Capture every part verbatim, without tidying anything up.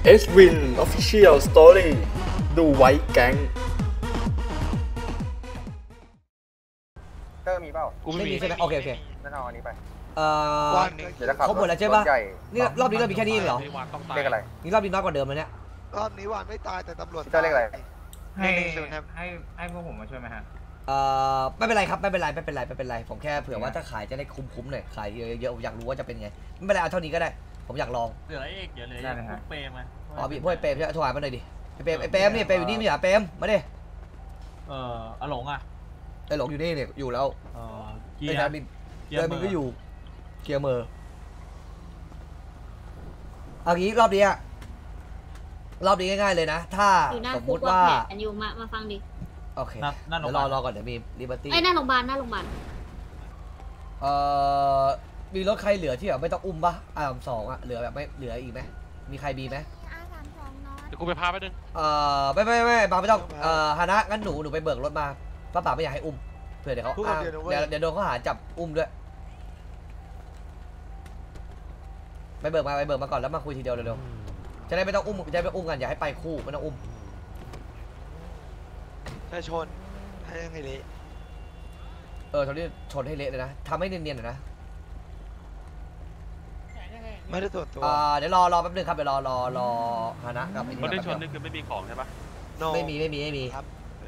เอส วิน Official Story ดูไว้แก๊งเตอร์มีเปล่ากูไม่มีใช่ไหมโอเคโอเคนั่นเอาอันนี้ไปเอ่อเขาหมดแล้วใช่ปะนี่รอบนี้เรามีแค่นี้เหรอเลขอะไรนี่รอบนี้น้อยกว่าเดิมเลยเนี่ยรอบนี้วานไม่ตายแต่ตำรวจเตอร์เลขอะไรให้ให้ให้พวกผมมาช่วยไหมฮะเอ่อไม่เป็นไรครับไม่เป็นไรไม่เป็นไรไม่เป็นไรผมแค่เผื่อว่าถ้าขายจะได้คุ้มๆหน่อยขายเยอะๆอยากรู้ว่าจะเป็นไงไม่เป็นไรเอาเท่านี้ก็ได้ผมอยากลองเหลือเอกเดี๋ยวเลยพวกเปรมมาอ๋อพี่พวกเปรมโทรหามาหน่อยดิไอเปรมไอเปรมนี่เปรมอยู่นี่ไม่ใช่เปรมมาดิเอออหลงอ่ะไอหลงอยู่นี่เนี่ยอยู่แล้วเออเกียร์เกียร์มันก็อยู่เกียร์มือเอางี้รอบนี้รอบนี้ง่ายๆเลยนะถ้าสมมติว่าอันอยู่มามาฟังดิโอเคเดี๋ยวรอรอก่อนเดี๋ยวมีลิเบอร์ตี้ไอ้หน้าโรงพยาบาลหน้าโรงพยาบาลเอ่อมีรถใครเหลือที่แบบไม่ต้องอุ้มปะอาร์มสองอะเหลือแบบไม่เหลืออีกไหมมีใครมีไหมเดี๋ยวกูไปพาไปดึงเอ่อไม่ไม่ไม่บางไม่ต้องเอ่อฮานะงั้นหนูหนูไปเบิกรถมาป้าป๋าไม่อยากให้อุ้มเผื่อเดี๋ยวเขาเดี๋ยวเดี๋ยวโดนเขาหาจับอุ้มด้วยไปเบิกมาไปเบิกมาก่อนแล้วมาคุยทีเดียวเร็วๆจะได้ไม่ต้องอุ้มจะได้ไม่อุ้มกันอย่าให้ไปคู่ไม่ต้องอุ้มถ้าชนให้ให้เละเออตอนนี้ชนให้เละเลยนะทำให้เนียนๆหน่อยนะไม่ได้ตัวตัวอ่าเดี๋ยวรอรอแป๊บนึงครับเดี๋ยวรอรอรอฮานะกับไอ้นี่คนที่ชนนี่คือไม่มีของใช่ปะไม่มีไม่มีไม่มีครับ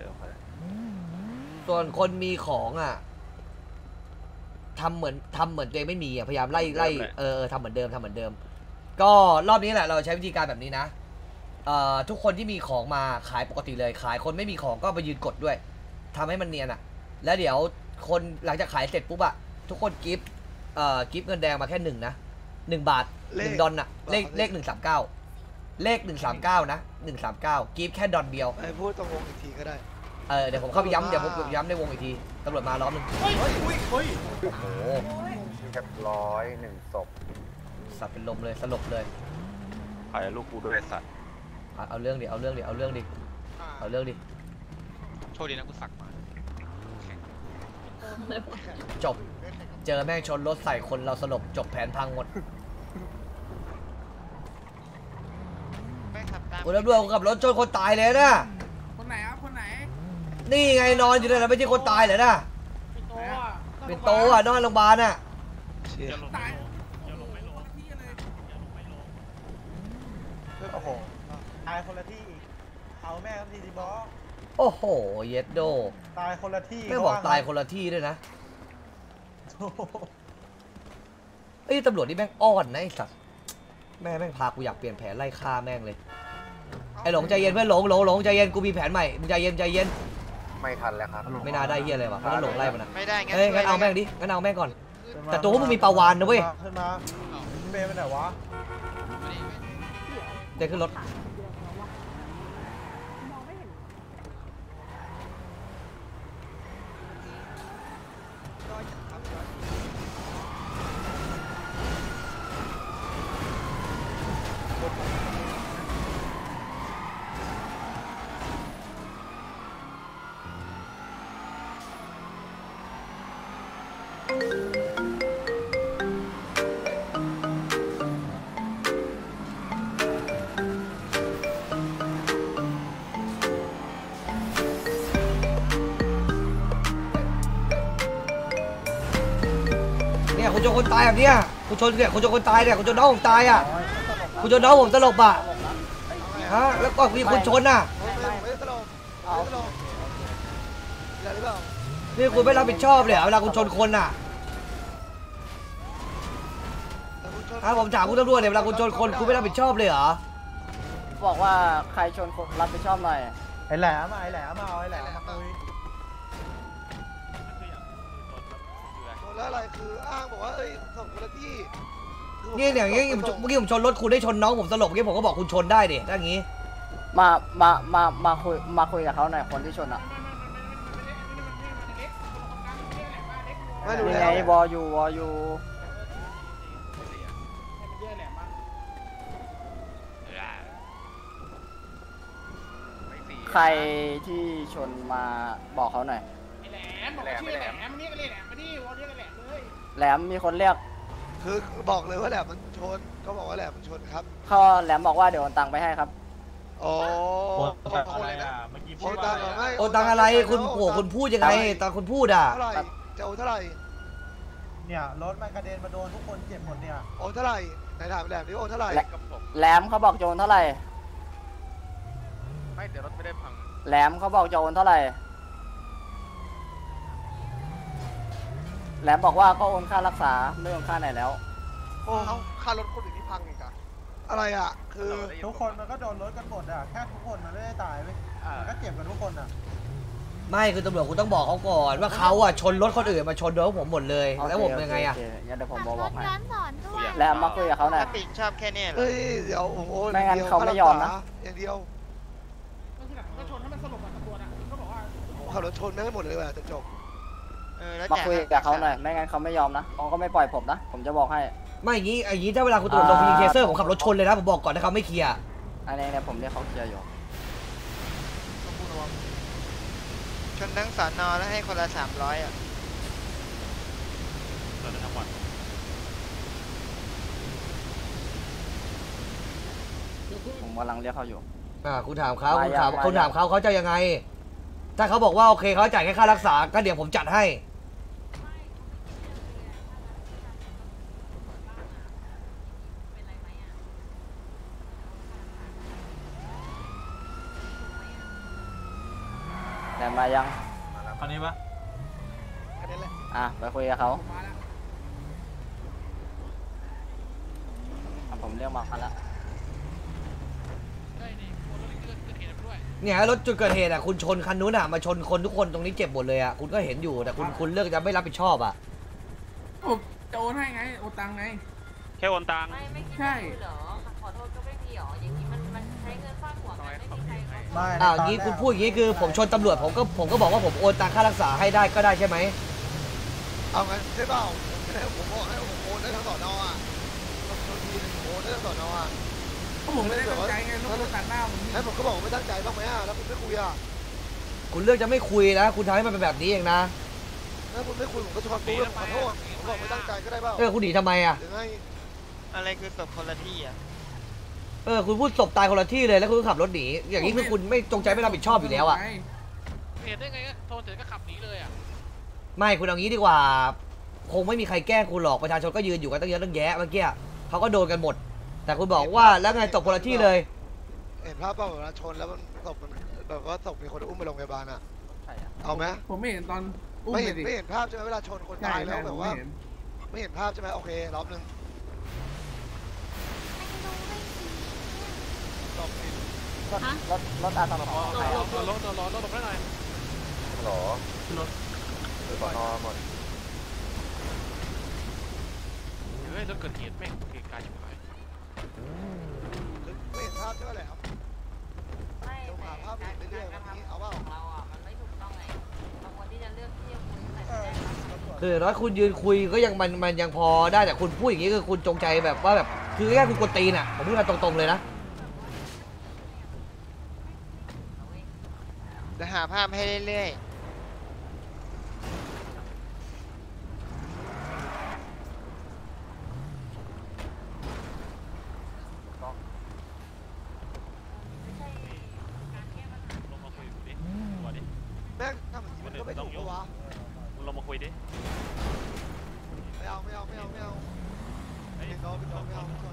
ส่วนคนมีของอ่ะทำเหมือนทำเหมือนตัวเองไม่มีอ่ะพยายามไล่ไล่เออทำเหมือนเดิมทำเหมือนเดิมก็รอบนี้แหละเราใช้วิธีการแบบนี้นะเอ่อทุกคนที่มีของมาขายปกติเลยขายคนไม่มีของก็ไปยืนกดด้วยทำให้มันเนียนอ่ะแล้วเดี๋ยวคนหลังจากขายเสร็จปุ๊บอ่ะทุกคนกิฟต์เอ่อกิฟต์เงินแดงมาแค่หนึ่งนะหนึ่งบาทหนึ่งดอนอ่ะเลขเลขหนึ่งสามเก้าเลขหนึ่งสามเก้านะหนึ่งสามเก้ากิฟต์แค่ดอนเดียวไอ้พูดตรงวงอีกทีก็ได้เออเดี๋ยวผมเข้าไปย้ำเดี๋ยวผมย้ำในวงอีกทีตำรวจมาล้อมหนึ่งเฮ้ยเฮ้ยเฮ้ยโอ้โหเรียบร้อยหนึ่งศพสัตว์เป็นลมเลยสลบเลยถ่ายลูกกูด้วยสัตว์เอาเรื่องดิเอาเรื่องดิเอาเรื่องดิเอาเรื่องดิโชคดีนะกูสักมาจบเจอแม่งชนรถใส่คนเราสลบจบแผนพังหมดกูรับรู้กับรถชนคนตายเลยนะคนไหนครับคนไหนนี่ไงนอนอยู่เลยนะไม่ใช่คนตายเลยนะเป็นโตอ่ะนอนโรงพยาบาลอ่ะตายโอ้โหตายคนละที่เอาแม่ครับทีดีบอสโอ้โหเย็ดโดตายคนละที่ไม่บอกตายคนละที่ด้วยนะไอ้ตำรวจนี่แม่งอ้อนนะไอ้สัตว์แม่แม่งพากูอยากเปลี่ยนแผนไล่ฆ่าแม่งเลยไอ้หลงใจเย็นเพื่อนหลงหลงหลงใจเย็นกูมีแผนใหม่มึงใจเย็นใจเย็นไม่ทันแล้วครับไม่น่าได้เฮียอะไรวะเพราะหลงไล่มันนะไม่ได้งั้นเฮ้ยงั้นเอาแม่งดิงั้นเอาแม่งก่อนแต่ตัวพวกมึงมีปลาวานนะเว้ยขึ้นมาเบย์ไปไหนวะเดี๋ยวขึ้นรถเนี่ยคุณชนคนตายแบบเนี้ยคุณชนเนี่ยคุณชนคนตายเนี่ยคุณชนน้องผมตายอ่ะคุณชนน้องผมตลบอ่ะฮะแล้วก็มีคนชนอ่ะนี่คุณไม่รับผิดชอบเลยเวลาคุณชนคนอ่ะถ้าผมถามคุณตำรวจเนี่ยเวลาคุณชนคนคุณไม่รับผิดชอบเลยเหรอบอกว่าใครชนคนรับผิดชอบหน่อยไอ้แหลมไอ้แหลมมาไอ้แหลมมาคุยแล้วอะไรคืออ้างบอกว่าเอ้ยส่งคนละที่นี่อย่างงี้เมื่อกี้ผมชนรถคุณได้ชนน้องผมสลบเมื่อกี้ผมก็บอกคุณชนได้ดิถ้าอย่างงี้มามามามาคุยมาคุยกับเขาหน่อยคนที่ชนอ่ะยังไงวอยูวอยูใครที่ชนมาบอกเขาหน่อยแหลมบอกชื่อแหลมมานี่ก็เรียกแหลมมานี่วอเรียกแหลมเลยแหลมมีคนเรียกคือบอกเลยว่าแหลมมันชนเขาบอกว่าแหลมมันชนครับเขาแหลมบอกว่าเดี๋ยวโอนตังค์ไปให้ครับอ๋อโอนโอตังนอะไรเลยนะอ่ะเมื่อกี้โอพูดนตัว่างค์เหรออะไรไม่โอนตังอะไรคุณโอ้คุณพูดยังไงตอนคุณพูดอ่ะเท่าไหร่จะโอนเท่าไหร่เนี่ยรถมันกระเด็นมาโดนทุกคนเจ็บหมดเนี่ยโอนเท่าไหร่ไหนถามแหลมดิโอนเท่าไหร่แหลม แหลมเขาบอกจะโอนเท่าไหร่ไม่เดี๋ยวรถไม่ได้พังแหลมเขาบอกจะโอนเท่าไหร่แหลมบอกว่าก็โอนค่ารักษาไม่โอนค่าไหนแล้วโอ้เอาค่ารถคนอื่นที่พังอีกอะอะไรอ่ะคือทุกคนมันก็โดนรถกันหมดอ่ะแค่ทุกคนมันไม่ได้ตายเว้ยมันก็เจ็บกันทุกคนอ่ะไม่คือตำรวจคุณต้องบอกเขาก่อนว่าเขาอ่ะชนรถคนอื่นมาชนรถผมหมดเลยโอเคแล้วผมยังไงอ่ะโเคโเคงั้นเดี๋ยวผมบอกบอกให้ย้อนสอนด้วยแหลมมาคุยกับเขาหน่อยปิงชอบแค่นี้เหรอเฮ้ยเดี๋ยวผมโอนไม่งั้นดียวเขาไม่ยอมนะอย่างเดียวก็ชนให้มันสลบอ่ะตำรวจอ่ะก็บอกว่าผมขับรถชนไม่ให้หมดเลยว่ะจะจบเออแล้วมาแจกคุยกับเขาหน่อยไม่งั้นเขาไม่ยอมนะเขาก็ไม่ปล่อยผมนะผมจะบอกให้ไม่อย่างนี้อย่างนี้ถ้าเวลาคุณตำรวจลงยิงเทเซอร์ผมขับรถชนเลยนะผมบอกก่อนถ้าเขาไม่เคลียร์อันนี้เนี่ยผมเรียกเขาเคลียร์อยู่ชนทั้งสอนอแล้วให้คนละสามร้อยอ่ะชนทั้งหมดผมกำลังเรียกเขาอยู่อ่าคุณถามเขามาคุณยังถามมาคุณถามยังเขาเขาจะยังไง ถ้าเขาบอกว่าโอเคเขาจ่ายแค่ค่ารักษาก็เดี๋ยวผมจัดให้แหลมมายังอันนี้ปะแค่นั้นแหละอ่ะไปคุยกับเขาอ่ะผมเรียกมาคันละเนี่ยรถจุดเกิดเหตุอ่ะคุณชนคันนู้นอ่ะมาชนคนทุกคนตรงนี้เจ็บหมดเลยอ่ะคุณก็เห็นอยู่แต่คุณคุณเลือกจะไม่รับผิดชอบอ่ะจะโอนให้ไงโอนตังไงแค่โอนตังค์ไม่ไม่คิดใช่เหรอขอโทษก็ไม่มีหรออย่างนี้มันมันใช้เงินฟาดหัวกันไม่มีใครเขาไม่อ่าอย่างนี้คุณพูดอย่างนี้คือผมชนตำรวจผมก็ผมก็บอกว่าผมโอนตังค่ารักษาให้ได้ก็ได้ใช่ไหมเอางั้นใช่เปล่าผมไม่ได้ผมบอกให้ผมโอนได้ทั้งสอนออ่ะบางทีผมโอนได้ทั้งสอนออ่ะก็ผมไม่ได้ตั้งใจไงรถรถตัดหน้าผมให้ผมก็บอกว่าไม่ตั้งใจบ้างไหมอ่ะแล้วคุณไม่คุยอ่ะคุณเลือกจะไม่คุยนะคุณทำให้มันเป็นแบบนี้เองนะถ้าคุณไม่คุยผมก็จะขอโทษขอโทษผมบอกไม่ตั้งใจก็ได้เปล่าเออคุณหนีทำไมอ่ะหรือไงอะไรคือศพคนละที่อ่ะเออคุณพูดศพตายคนละที่เลยแล้วคุณก็ขับรถหนีอย่างนี้คือคุณไม่จงใจไม่รับผิดชอบอยู่แล้วอ่ะเห็นได้ไงก็โทรเสร็จก็ขับหนีเลยอ่ะไม่คุณเอางี้ดีกว่า คงไม่มีใครแกล้งคุณหรอกประชาชนก็ยืนอยู่กันตั้งเยอะตั้งแยะเมื่อกี้เขาก็โดนกันหมด แต่คุณบอกว่าแล้วไงตกคนละที่เลยเห็นภาพเปล่าเวลาชนแล้วมันศพมันแบบว่าศพมีคนอุ้มไปโรงพยาบาลอ่ะใช่อะเอาไหมผมไม่เห็นตอนอุ้มไม่ไปเห็นดิไม่เห็นภาพใช่ไหมเวลาชนคนใช่ตายใช่แล้วผแบบมว่าไม่เห็นไม่เห็นภาพใช่ไหมโอเครอบนึงรอบนึงรถรถรถอาสาสมัครรถรถรถรถรถรถได้หน่อยหรอรถสอนอหมดเฮ้ยรถเกิดเหตุแม่งเกิดการชิบหายไม่เห็นภาพใช่ไหมแหละครับไม่เดี๋ยวหาภาพเห็นเรื่อยๆวันนี้เอาเปล่าของเราอ่ะมันไม่ถูกต้องไงบางคนที่จะเลือกที่จะคุณแต่จะได้รับคือน้อยคุณยืนคุยก็ยังมันมันยังพอได้แต่คุณพูดอย่างนี้คือคุณจงใจแบบว่าแบบคือแค่คุณกวนตีนอ่ะผมพูดกันตรงๆเลยนะจะหาภาพให้เรื่อยไม่ใช่การแก้ปัญหาลงมาคุยกูดิตัวดิแม่งทำอย่างนี้มันก็ไม่ถูกปะวะมึงลงมาคุยดิไม่เอาไม่เอาไม่เอาไม่เอาเฮ้ยเป็นน้องเป็นน้องไม่เอาไม่เอา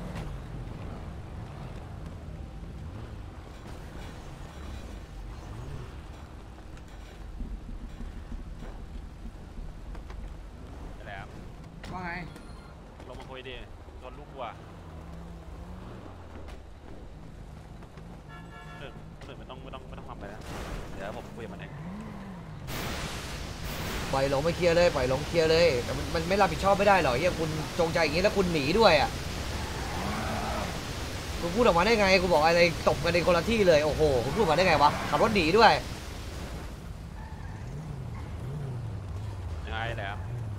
แหลมว่าไงลงมาคุยดิชนลูกกูอ่ะเออเออไม่ต้องไม่ต้องไม่ต้องทำอะไรนะเดี๋ยวผมคุยกับมันเองปล่อยหลงไม่เคลียร์เลยปล่อยหลงเคลียร์เลยแต่มันมันไม่รับผิดชอบไม่ได้หรอกเฮียคุณจงใจอย่างนี้แล้วคุณหนีด้วยอ่ะคุณพูดออกมาได้ไงคุณบอกอะไรตบกันในคนละที่เลยโอ้โหคุณพูดมาได้ไงวะขับรถหนีด้วยยังไงแหลม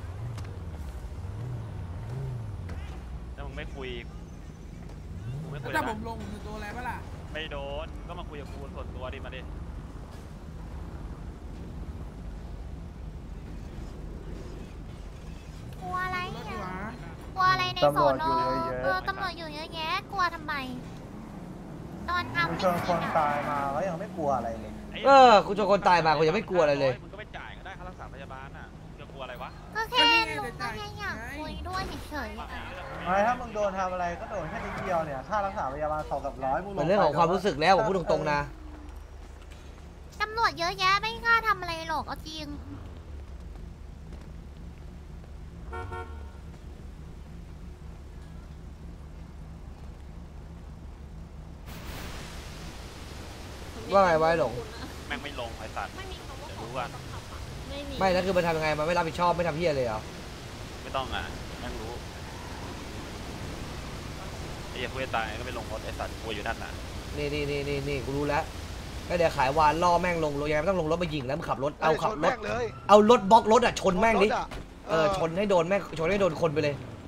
ถ้ามึงไม่คุยมึงไม่คุยถ้าผนะมลงผมจะโดนอะไรปะล่ะไม่โดนก็มาคุยกับกูส่วนตัวดิมาดิกลัวอะไรรถอ่ะดีกว่ากลัวอะไรในโซนเออตำรวจอยู่เยอะแยะกลัวทำไมตอนทำมึงไม่ชนผิคดนอ่ะตายมาก็ยังไม่กลัวอะไรเลยเออกูเจอคนตายมากูยังไม่กลัวอะไรเลยมึงก็ไปจ่ายก็ได้ค่ารักษาพยาบาลอ่ะจะกลัวอะไรวะก็แค่ลุงก็แค่อยากคุยด้วยเฉยๆอ่ะไม่ถ้ามึงโดนทำอะไรก็โดนแค่นิดเดียวเนี่ยค่ารักษาพยาบาลสองสามร้อยมึงลเป็นเรื่องของความรู้สึกแล้วผมพูดตรงๆนะตำรวจเยอะแยะไม่กล้าทำอะไรหรอกเอาจริงว่าไงไว้หลงแม่งไม่ลงไอ้สัตว์ไม่มีคำว่าเดี๋ยวขอรู้กันไม่มีไม่นะคือมันทำยังไงมันไม่รับผิดชอบไม่ทำเพี้ยเลยเหรอไม่ต้องอ่ะแม่งรู้ไอ้เหี้ยคุยตายก็ไม่ลงรถไอ้สัตว์กลัวอยู่นั่นน่ะนี่นี่นี่นี่นี่กูรู้แล้วก็เดี๋ยวขายวานล่อแม่งลงรถยังไงไม่ต้องลงรถมายิงแล้วมึงขับรถเอาขับรถเลยเอารถบล็อกรถอ่ะชนแม่งดิรถอะเออชนให้โดนแม่งชนให้โดนคนไปเลย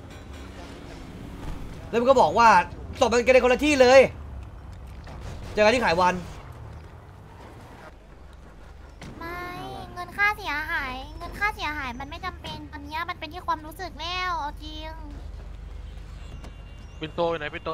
แล้วมันก็บอกว่าศพมันกระเด็นคนละที่เลยเจอกันที่ขายวานไม่เงินค่าเสียหาย เงินค่าเสียหายมันไม่จำเป็นตอนเนี้ยมันเป็นที่ความรู้สึกแล้วเอาจริงปินโตอยู่ไหนปินโต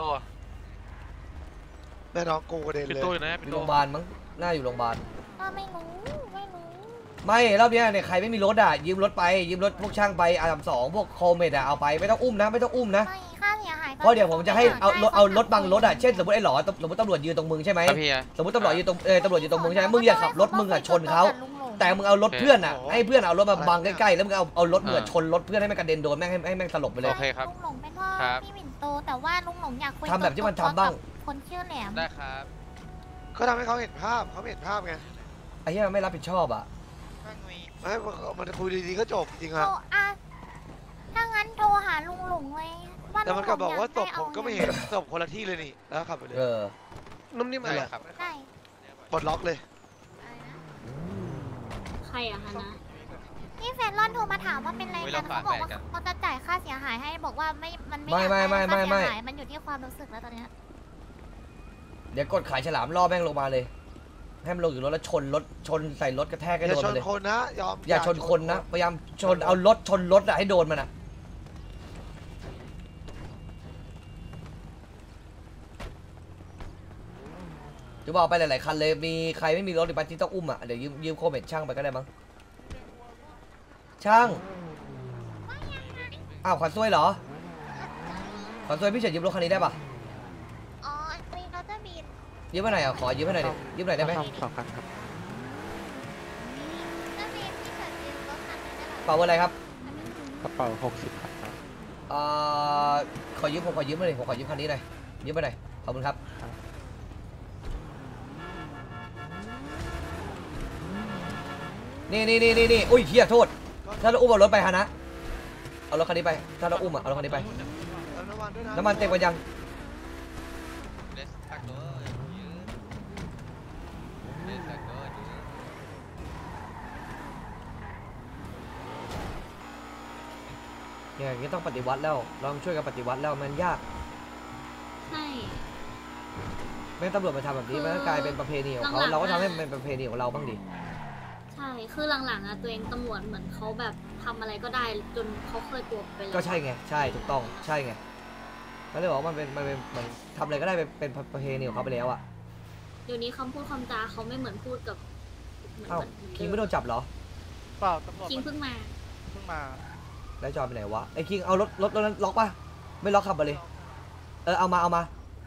แม่น้องกูกระเด็นปินเลยโตอยู่ไหนอปินยู่โตโรงพยาบาลมั้งน่าอยู่โรงพยาบาลก็ไม่รู้ไม่รู้ไม่รอบเนี้ยเนี่ยใครไม่มีรถอ่ะยืมรถไปยืมรถพวกช่างไปอาร์มสองพวกโคเมดอ่ะเอาไปไม่ต้องอุ้มนะไม่ต้องอุ้มนะไม่ค่าเสียหายก็เพราะเดี๋ยวผมจะให้เอารถเอารถบางรถอ่ะเช่นสมมติไอ้หลอสมมติตำรวจยืนตรงมึงใช่ไหมครับพี่อะสมมติตำรวจยืนตรงเออตำรวจยืนตรงมึงใช่ไหมมึงอย่าขับรถมึงอ่ะชนเขาแต่มึงเอารถเพื่อนอ่ะให้เพื่อนเอารถมาบังใกล้ๆแล้วมึงเอาเอารถมึงอะชนรถเพื่อนให้มันกระเด็นโดนแม่งให้ให้แม่งสลบไปเลยโอเคครับลุงหลงเป็นพ่อครับพี่หมิ่นโตแต่ว่าลุงหลงอยากคุยทำแบบที่มันทำบ้างกับคนชื่อแหลมได้ครับก็ทำให้เขาเห็นภาพเขาเห็นภาพไงไอ้เหี้ยมันไม่รับผิดชอบอ่ะไม่มันคุยดีๆก็จบจริงโทอะรอ่ะถ้างั้นโทรหาลุงหลงเลยว่าแต่มันก็บอกว่าลุตงบหลงผมก็ไม่เห็นตบคนละที่เลยนี่แล้วขับไปเลยเออนุ่มนิ่มอะไรครับใช่ปลดล็อกเลยใครอะคะนะนี่แฟนร่อนโทรมาถามว่าเป็นไรกันเขาบอกว่าเขาจะจ่ายค่าเสียหายให้บอกว่าไม่มันไม่ไม่อยากไม่ได้ไม่ค่าไม่เสียไม่หายมันอยู่ที่ความรู้สึกแล้วตอนเนี้ยเดี๋ยวกดขายฉลามล่อแม่งลงมาเลยให้มันลงอยู่รถแล้วชนรถชนใส่รถกระแทกให้อย่าโดนชมาน เลยคนนะยอมอย่าชนคนนะพยายามชนเอารถชนรถอะให้โดนมันอะจะบอกไปหลายๆคันเลยมีใครไม่มีรถหรือไปที่ต้องอุ้มอะเดี๋ยวยืมยืมโคเมดช่างไปก็ได้มั้งช่างอ้าวขวัญซวยเหรอขวัญซวยพี่เฉินยืมรถคันนี้ได้ปะอ๋อมีรถจะบินยืมไปไหนอ่ะขอยืมไปไหนอยดิยืมหน่อยได้ไหมสองคันครับจะบินที่เกิดบินรถคันนี้ได้หรอเป่าอะไรครับกระเป๋าหกสิบครับเอ่อขอยืมผมขอยืมหน่อยผมขอยืมคันนี้หน่อยยืมไปหน่อยขอบคุณครับนี่นี่นี่นี่นี่อุ้ยเฮียโทษถ้าเราอุ้มเอารถไปฮะนะเอารถคันนี้ไปถ้าเราอุ้มอะเอารถคันนี้ไปน้ำมันด้วยนะน้ำมันเต็มกันยังเนี่ยอย่างนี้ต้องปฏิวัติแล้วเราต้องช่วยกันปฏิวัติแล้วมันยากใช่แม่งตำรวจมาทำแบบนี้มันก็กลายเป็นประเพณีของเขาเราก็ทำให้มันเป็นประเพณีของเราบ้างดิใช่คือหลังๆอะตัวเองตำรวจเหมือนเขาแบบทำอะไรก็ได้จนเขาเคยตัวไปแล้วก็ใช่ไงใช่ถูกต้องใช่ไงก็เลยบอกว่ามันเป็นมันเป็นมันทำอะไรก็ได้เป็นเป็นประเพณีของเขาไปแล้วอ่ะเดี๋ยวนี้คำพูดคำจาเขาไม่เหมือนพูดกับเหมือนเอ้าเหมือนคิงไม่โดนจับเหรอเปล่าตำรวจคิงเพิ่งมาเพิ่งมาแล้วจอยไปไหนวะไอ้คิงเอารถรถรถนั้นล็อกป่ะไม่ล็อกขับมาเลยเออเอามาเอามา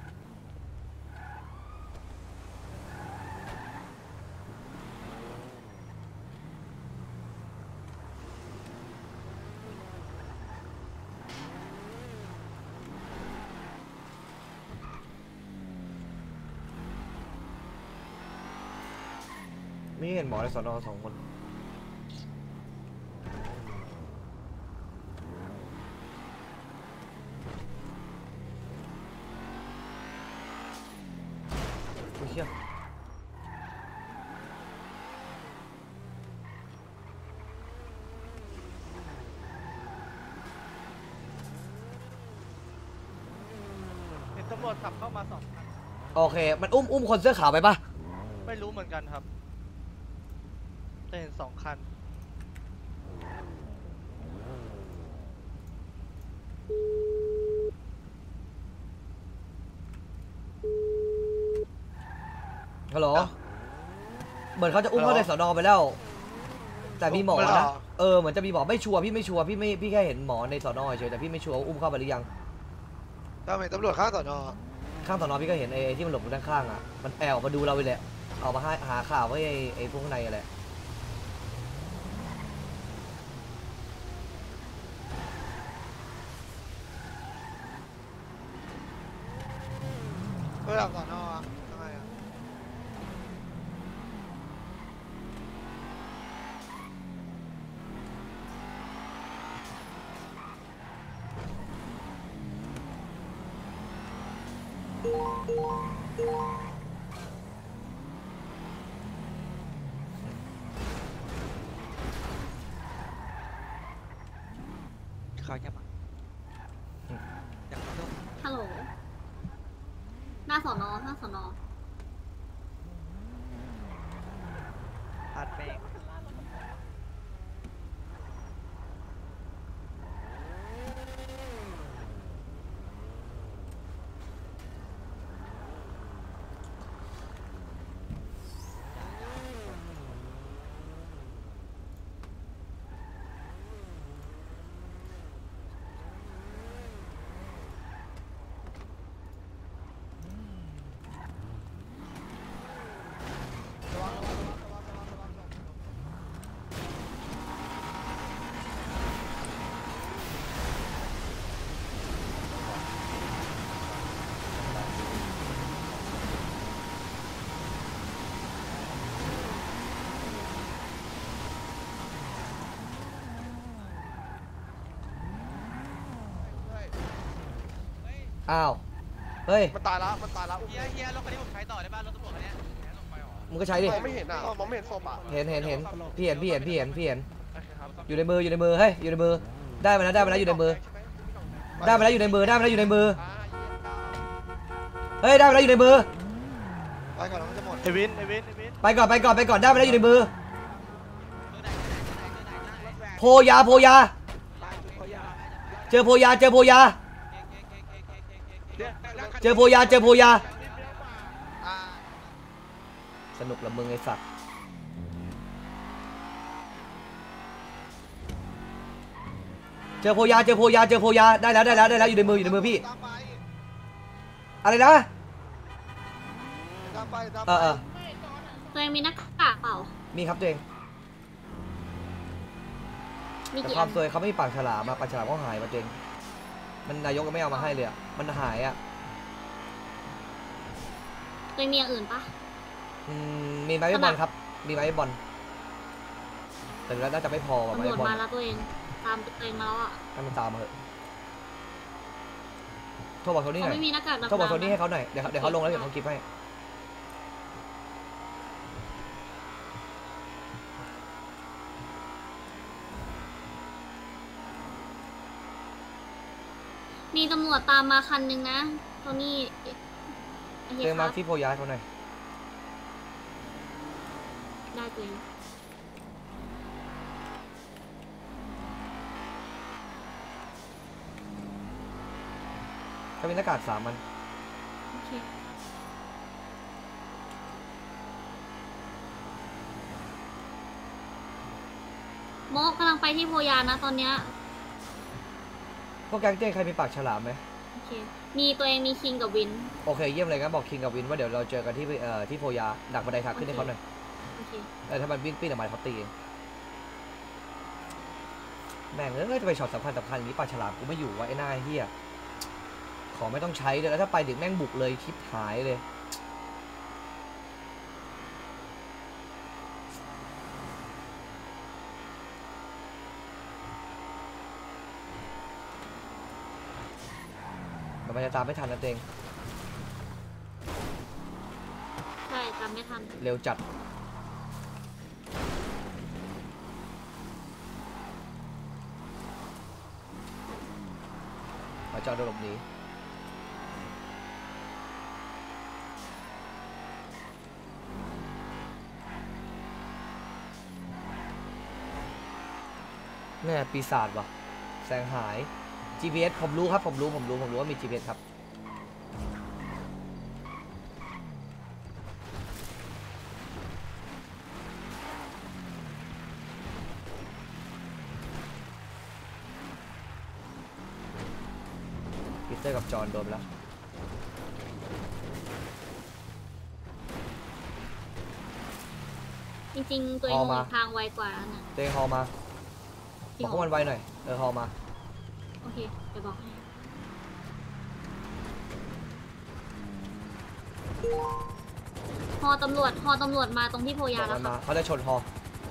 ไม่เห็นหมอในสอนอสองคนโอ้ยเชี่ยเห็นตำรวจขับเข้ามาสองคันโอเคมันอุ้มอุ้มคนเสื้อขาวไปป่ะไม่รู้เหมือนกันครับแต่เห็นสองคันเฮัลโหลเหมือนเขาจะอุ้มเข้าในสอนอไปแล้วแต่มีหมอนะเออเหมือนจะมีหมอไม่ชัวร์พี่ไม่ชัวร์พี่ไม่พี่แค่เห็นหมอในสอนอเฉยแต่พี่ไม่ชัวร์อุ้มเข้าไปหรือยังทำไมตำรวจข้างสอนอข้างสอนอพี่ก็เห็นไอ้ที่มันหลบอยู่ด้านข้างอ่ะมันแอบมาดูเราไปเลยเอามาให้หาข่าวไว้ไอ้ไอ้พวกข้างในอะไรเพื่อนสอนอทำไมอ่ะเขาแค่มาฮัลโหลหน้าสอนอหน้าสอนออัดเบรกอ้าวเฮ้ยมันตายแล้วมันตายแล้วเฮียเฮียรถคันนี้ผมใช้ต่อได้ป่ะรถตำรวจคันเนี้ยมึงก็ใช้ดิมองไม่เห็นอ่ะมองไม่เห็นศพอ่ะเห็นเห็นเห็นพี่เห็นพี่เห็นพี่เห็นพี่เห็นอยู่ในมืออยู่ในมือเฮ้ยอยู่ในมือได้มาแล้วได้มาแล้วอยู่ในมือได้มาแล้วอยู่ในมือได้มาแล้วอยู่ในมือเฮ้ยได้มาแล้วอยู่ในมือไปก่อนแล้วมันจะหมดไอวินไอวินไอวินไปก่อนไปก่อนไปก่อนได้มาแล้วอยู่ในมือโพยาโพยาเจอโพยาเจอโพยาเจอโพยาเจอโพยาสนุกละมึงไอ้สัตว์เจอโพยาเจอโพยาเจอโพยาได้แล้วได้แล้วได้แล้วอยู่ในมืออยู่ในมือพี่อะไรนะตามไปตามเออเออตัวเองมีหน้ากากเปล่ามีครับตัวเองมีแต่กี่คอัวามนสวยเขาไม่มีปากฉลามมาปากฉลามก็หายมาเองมันนายกก็ไม่เอามาให้เลยอ่ะมันหายอ่ะตัวเองมีอย่างอื่นปะอืมมีไม้บอลครับมีไม้บอลแต่แล้วน่าจะไม่พอว่ะตำไม้รวจบอลมาแล้วตัวเองตามตัวเองมาแล้วอ่ะให้มันตามมาเถอะโทรบอกโทนี่หเขาน่อยไม่มีหน้ากากดำโทรบอกโทนี่ให้ๆเขาหน่อยเดี๋ยวเขาเดี๋ยวเขาลงแล้วเดี๋ยวเขาคลิปให้มีตำรวจตามมาคันนึงนะโทนี่โอเคเรื่องคมารัร์บคที่โพยาให้เขาหน่อยได้ตัวเองเขามีหน้ากากสามมันโอเคโมกกำลังไปที่โพยานะตอนเนี้ยพวกแก๊งเจ้ใครมีปากฉลามไหมโอเคมีตัวเองมีคิงกับวินโอเคเยี่ยมเลยงั้นบอกคิงกับวินว่าเดี๋ยวเราเจอกันที่เอ่อที่โพยาดักบันไดทางขึ้นให้เขาหน่อยโอเคแต่ถ้ามันวิ่งปีนออกมาเขาตีเองแม่งเอ้ยจะไปช็อตสำคัญสำคัญอย่างนี้ปากฉลามกูไม่อยู่วะไอ้หน้าเฮียขอไม่ต้องใช้เลยแล้วถ้าไปถึงแม่งบุกเลยคลิปหายเลยแต่มันจะตามไม่ทันนะเตงใช่จำไม่ทันเร็วจัดมาจอดหลบหนีแม่ปีศาจว่ะแสงหาย จี พี เอส ผมรู้ครับผมรู้ผมรู้ผมรู้ว่ามี จี พี เอส ครับอกับจอนโดนแล้วจริงๆตัวเองหนทางไวกว่าน่ะตัวเองฮอมาบอกพวกมันไวหน่อยเออฮอมาโอเคเดี๋ยวบอกให้ฮอตำรวจฮอตำรวจมาตรงที่โพยาแล้วค่ะเขาจะชนฮอ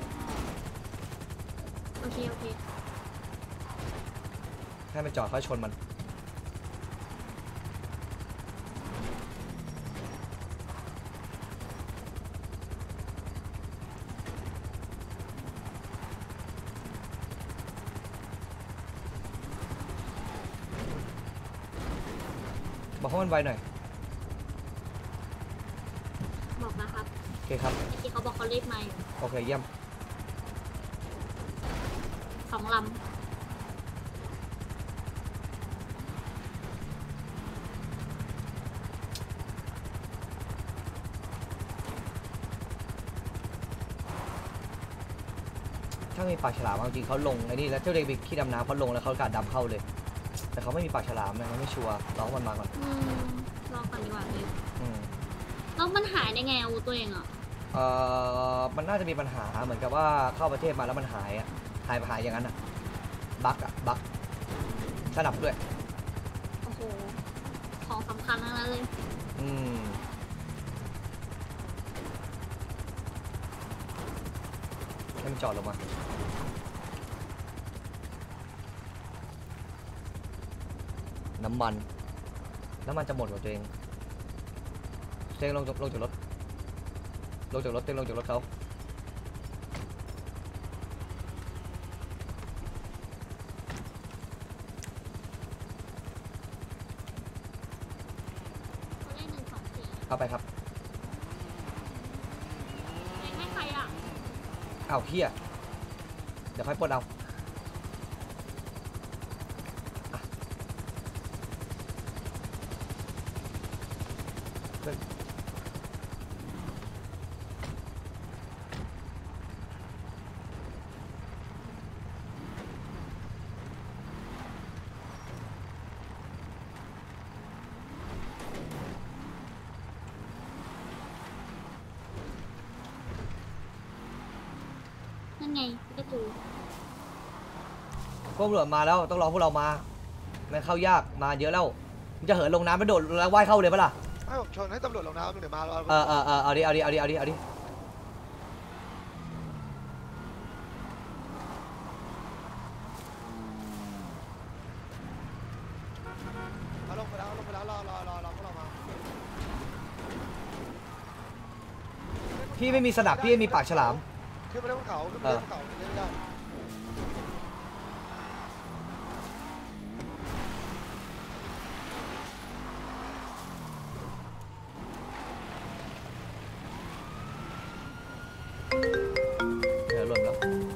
โอเคโอเคให้มันจอดเขาชนมันบอกให้มันไวหน่อยบอกนะครับโอเคครับเมื่อกี้เขาบอกเขารีบมาอยู่โอเคเยี่ยมสองลำถ้ามีปากฉลามจริงเขาลงไอ้นี่แล้วเจ้าเด็กขี้ดำน้ำเขาลงแล้วเขาการดำเข้าเลยแต่เขาไม่มีปากฉลามนะไม่ชัวร์รอมันมาก่อนอืมรอก่อนดีกว่าพี่อืมแล้วมันหายได้ไงอาวุธตัวเองอ่ะเอ่อมันน่าจะมีปัญหาเหมือนกับว่าเข้าประเทศมาแล้วมันหายอ่ะหายหายอย่างนั้นอ่ะบั๊กอ่ะบั๊กสนับด้วยโอ้โหของสำคัญทั้งนั้นเลยอืมให้มันจอดลงมาน้ำมันน้ำมันจะหมดกับตัวเองเต้งลงจากลงจากรถลงจากรถเต้งลงจากรถเขาเข้าไปครับให้ใครอ่ะเอาเฮียเดี๋ยวค่อยปลดเอานั่นไงก็ดูพวกตำรวจมาแล้วต้องรอพวกเรามาไม่เข้ายากมาเยอะแล้วมึงจะเหินลงน้ำไม่โดดแล้วว่ายเข้าเลยปะล่ะให้ผมชนให้ตำรวจลงน้ำเดี๋ยวมาเออเออเออเอาดิเอาดิเอาดิเอาดิเอาดิเอาลงไปแล้วลงไปแล้วรอรอรอรอพวกเรามาพี่ไม่มีสนับพี่ไม่มีปากฉลามขึ้นไปบนเขาขึ้นไปบนเขาเล่นได้เดี๋ยวรวมแล้ว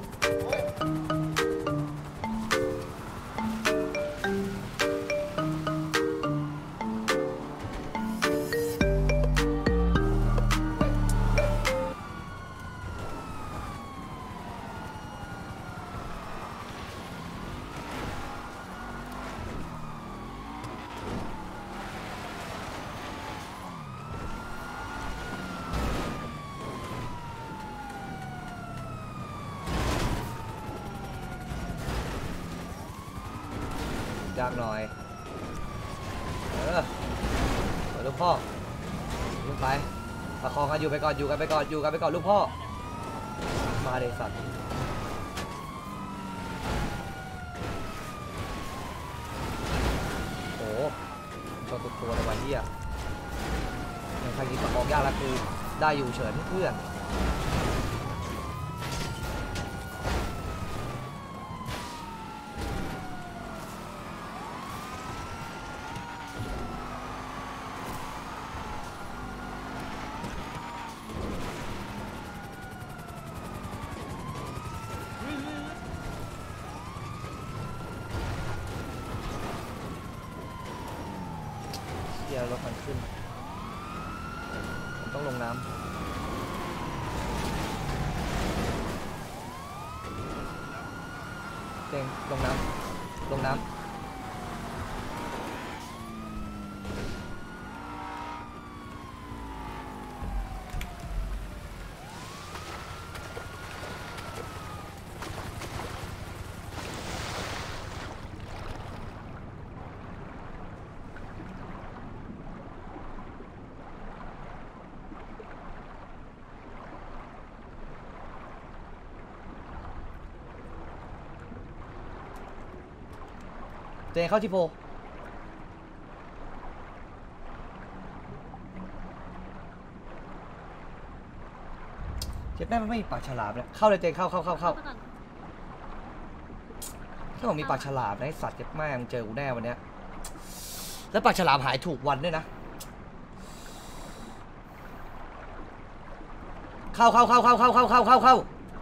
ยากหน่อยเออลูกพ่อลงไปประคองกันอยู่ไปก่อนอยู่กันไปก่อนอยู่กันไปก่อนลูกพ่อมาเลยสัตว์โอ้ตัวตัวตัวในวันที่อ่ะยังทางนี้ประคองยากแล้วคือได้อยู่เฉินเพื่อนเดี๋ยวรถมันขึ้นผมต้องลงน้ำเจงลงน้ำลงน้ำตัวเองเข้าที่โพเจ็ดแม่มันไม่มีปากฉลามเลยเข้าเลยเจงเข้าเข้าเข้าเข้าถ้าผมมีปากฉลามนะไอ้สัตว์เจ็ดแม่มึงเจอกูแน่วันเนี้ยแล้วปากฉลามหายถูกวันด้วยนะเข้าเข้าเข้าเข้าเข้าเข้าเข้าเข้าเข้า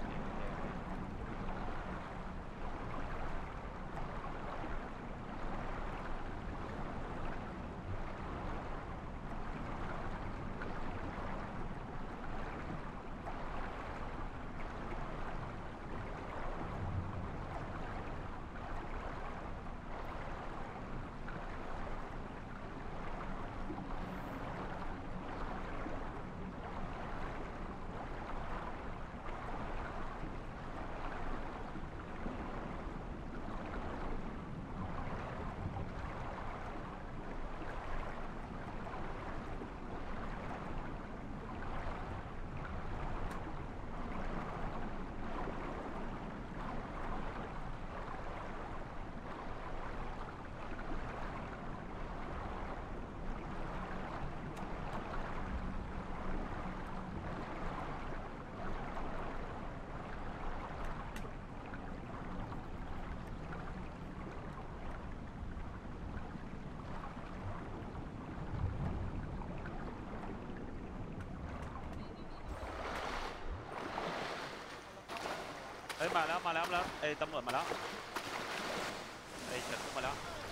เฮ้ยมาแล้วมาแล้วมาแล้วไอ้ตำรวจมาแล้วไอ้เฉิดมาแล้ว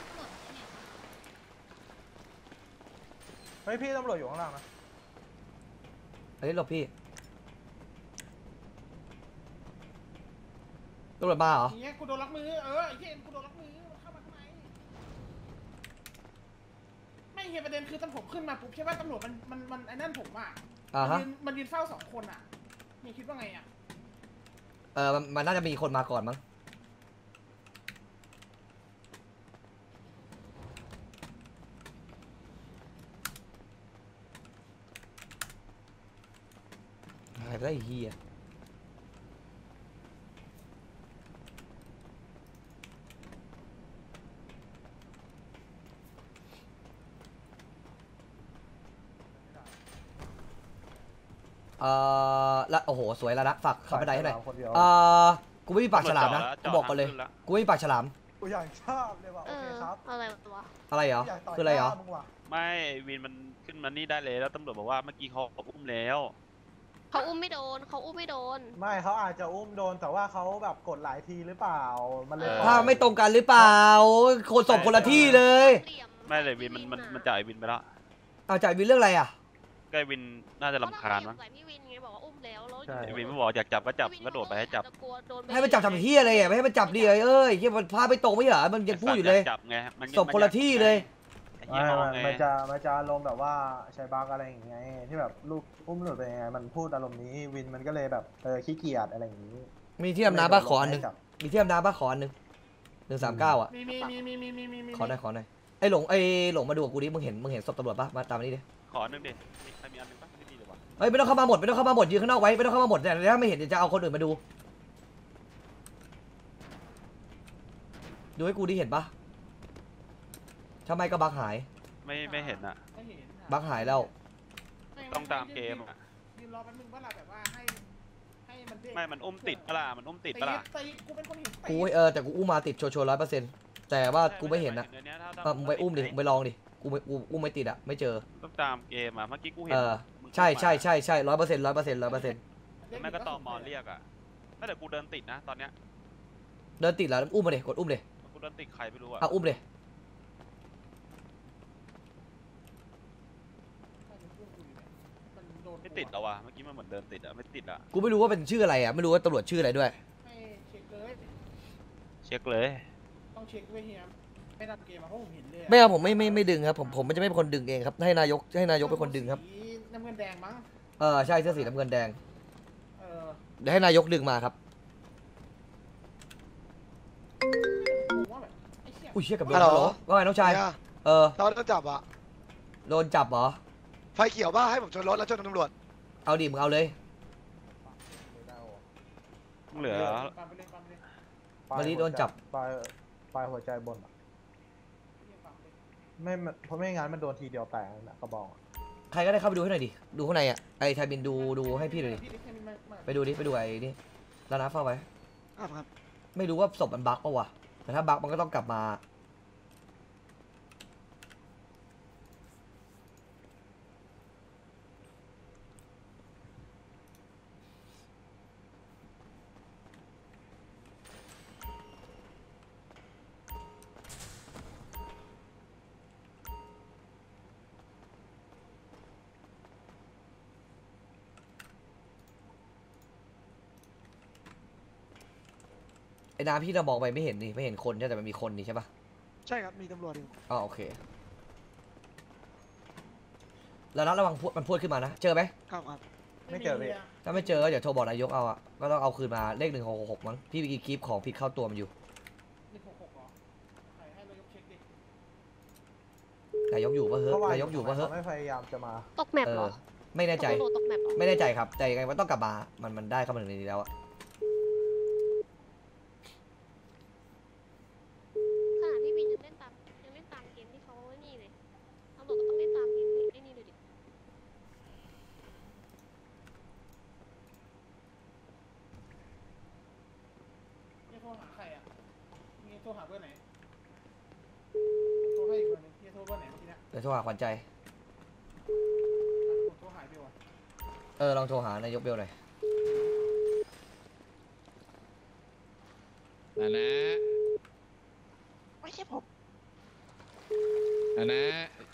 เฮ้ยพี่ตำรวจอยู่ข้างล่างนะเฮ้ยหลบพี่ตำรวจมาเหรออย่างเงี้ยกูโดนล็อกมือเออไอ้เหี้ยกูโดนล็อกมือเข้ามาข้างในไม่เหี้ยประเด็นคือตำรวจขึ้นมาปุ๊บใช่ป่ะตำรวจมันมันมันไอ้นั่นผมอ่ะอ่าฮะมันยืนมันยืนเฝ้าสองคนอ่ะเนี่ยคิดว่าไงอ่ะเออมันมันน่าจะมีคนมาก่อนมั้งหายไปได้เฮียเออแล้วโอ้โหสวยแล้วนะฝากขับบันไดให้หน่อยเออกูไม่มีปากฉลามนะกูบอกกันเลยกูไม่มีปากฉลามกูอยากชอบเลยว่ะโอเคครับอะไรวะอะไรเหรอคืออะไรเหรอไม่วินมันขึ้นมานี่ได้เลยแล้วตำรวจบอกว่าเมื่อกี้เขาอุ้มแล้วเขาอุ้มไม่โดนเขาอุ้มไม่โดนไม่เขาอาจจะอุ้มโดนแต่ว่าเขาแบบกดหลายทีหรือเปล่ามันเลยถ้าไม่ตรงกันหรือเปล่าคนส่งคนละที่เลยไม่เลยวินมันมันมันจ่ายวินไปแล้วเอาจ่ายวินเรื่องอะไรอ่ะใกล้วินน่าจะรำคาญมั้งพี่วินไงบอกว่าอุ้มแล้วแล้วไอ้วินไม่บอกอยากจับก็จับก็โดดไปให้จับให้มันจับทำเฮียอะไรอ่ะไม่ให้มันจับดิเอ้ยเฮียมันพาไปตรงไม่เหรอมันยังพูดอยู่เลยจับไงมันศพคนละที่เลยไม่มันจะมันจะอารมณ์แบบว่าใช้บั๊กอะไรอย่างเงี้ยที่แบบลูกอุ้มหลุดไปยังไงมันพูดอารมณ์นี้วินมันก็เลยแบบเออขี้เกียจอะไรอย่างนี้มีที่อาบน้ำบ้าขออันหนึ่งมีที่อาบน้ำบ้าขออันหนึ่งหนึ่งสามเก้าอ่ะมีมีมีมีมีมีมีมีขอหน่อยขอหน่อยไอ้หลงไอ้หลงมาดูกับกูดิมึงเห็นมึงเห็นศพตำรวจปะมาตามมานี่ดิขอหนึ่งดิมีใครมีอันหนึ่งปะไม่มีเลยวะเฮ้ยไม่ต้องเข้ามาหมดไม่ต้องเข้ามาหมดยืนข้างนอกไว้ไม่ต้องเข้ามาหมดเนี่ยถ้าไม่เห็นเดี๋ยวจะเอาคนอื่นมาดูดูให้กูดิเห็นปะทำไมกระบักหายไม่ไม่เห็นอ่ะไม่เห็นบักหายแล้วต้องตามเกมอ่ะยืนรอแป๊บนึงว่าเราแบบว่าให้ให้มันเด้งไม่มันอุ้มติดปะล่ะมันอุ้มติดปะล่ะตีกูเป็นคนเห็นกูเออแต่กูอุ้มมาติดชัวร์ร้อยเปอร์เซ็นต์แต่ว่ากูไม่เห็นนะมึงไปอุ้มดิมึงไปลองดิกูไม่กูอุ้มไม่ติดอะไม่เจอต้องตามเกมอ่ะเมื่อกี้กูเห็เอน อใช่ใช่ใช่ใช่ร้อยเปอร์เซ็นต์ร้อยเปอร์เซ็นต์ร้อยเปอร์เซ็นต์แม่ก็ตอมอเรียกอ่ะถ้าเดี๋ยวกูเดินติดนะตอนเนี้ยเดินติดแล้วอุ้มมาดิกดอุ้มดิกูเดินติดใครไม่รู้อ่ะอ่ะอุ้มดิไม่ติดแล้ววะเมื่อกี้มันเหมือนเดินติดอ่ะไม่ติดอ่ะกูไม่รู้ว่าเป็นชื่ออะไรอ่ะไม่รู้ว่าตำรวจชื่ออะไรด้วยให้เช็คเลยเช็คเลยต้องเช็คด้วยเฮียไม่ดันเกมมาเพราะผมเห็นเลยไม่ครับผมไม่ไม่ไม่ดึงครับผมผมมันจะไม่เป็นคนดึงเองครับให้นายกให้นายกเป็นคนดึงครับน้ำเงินแดงมั้งเออใช่เสื้อสีน้ำเงินแดงเออเดี๋ยวให้นายกดึงมาครับผมว่าแบบไอ้เชี่ยอุ้ยเชี่ยกับเบลล์ว่าไงน้องชายเออเราโดนจับอ่ะโดนจับเหรอไฟเขียวบ้าให้ผมชนรถแล้วชนตำรวจเอาดิมึงเอาเลยเหลือปาไปเลยปาไปเลยมารีโดนจับปลายปลายหัวใจบนไม่เพราะไม่งั้นมันโดนทีเดียวแตกนะกระบอกใครก็ได้เข้าไปดูให้หน่อยดิดูข้างในอ่ะไอ้ไทบินดูดูให้พี่หน่อยดิไปดูดิไปดูไอ้นี่แล้วนะเฝ้าไว้ครับไม่รู้ว่าศพมันบั๊กปะวะแต่ถ้าบั๊กมันก็ต้องกลับมาไอ้น้ำพี่เรามองไปไม่เห็นนี่ไม่เห็นคนใช่แต่มันมีคนนี่ใช่ปะใช่ครับมีตำรวจอยู่อ๋อโอเคแล้วนัดระวังพวดมันพูดขึ้นมานะเจอไหมครับครับไม่เจอเลยถ้าไม่เจอเดี๋ยวโทรบอกนายกเอาอ่ะก็ต้องเอาคืนมาเลขหนึ่งหกหกมั้งพี่ไปกินคลิปของผิดเข้าตัวมันอยู่หนึ่งหกหกเหรอใครให้นายกเช็คดินายกอยู่ปะเฮ้ยนายกอยู่ปะเฮ้ยเขาไม่พยายามจะมาตกแมปเหรอไม่แน่ใจตกตกแมปเหรอไม่แน่ใจครับแต่ยังไงมันต้องกลับมามันมันได้เข้ามาถึงในนี้แล้วอะขนาดพี่วินยังเล่นตามยังเล่นตามเกมที่เขาไอ้นี่เลยตำรวจก็ต้องเล่นตามเกมไอ้นี่เลยดินี่โทรหาใครอ่ะนี่โทรหาเบอร์ไหนโทรให้อีกเบอร์หนึงนี่โทรเบอร์ไหนเมื่อกี้เนี่ยเดี๋ยวโทรหาขวัญใจผมโทรหาเบลอ่ะเออลองโทรหานายกเบลหน่อยนะนะไม่ใช่ผมนะนะ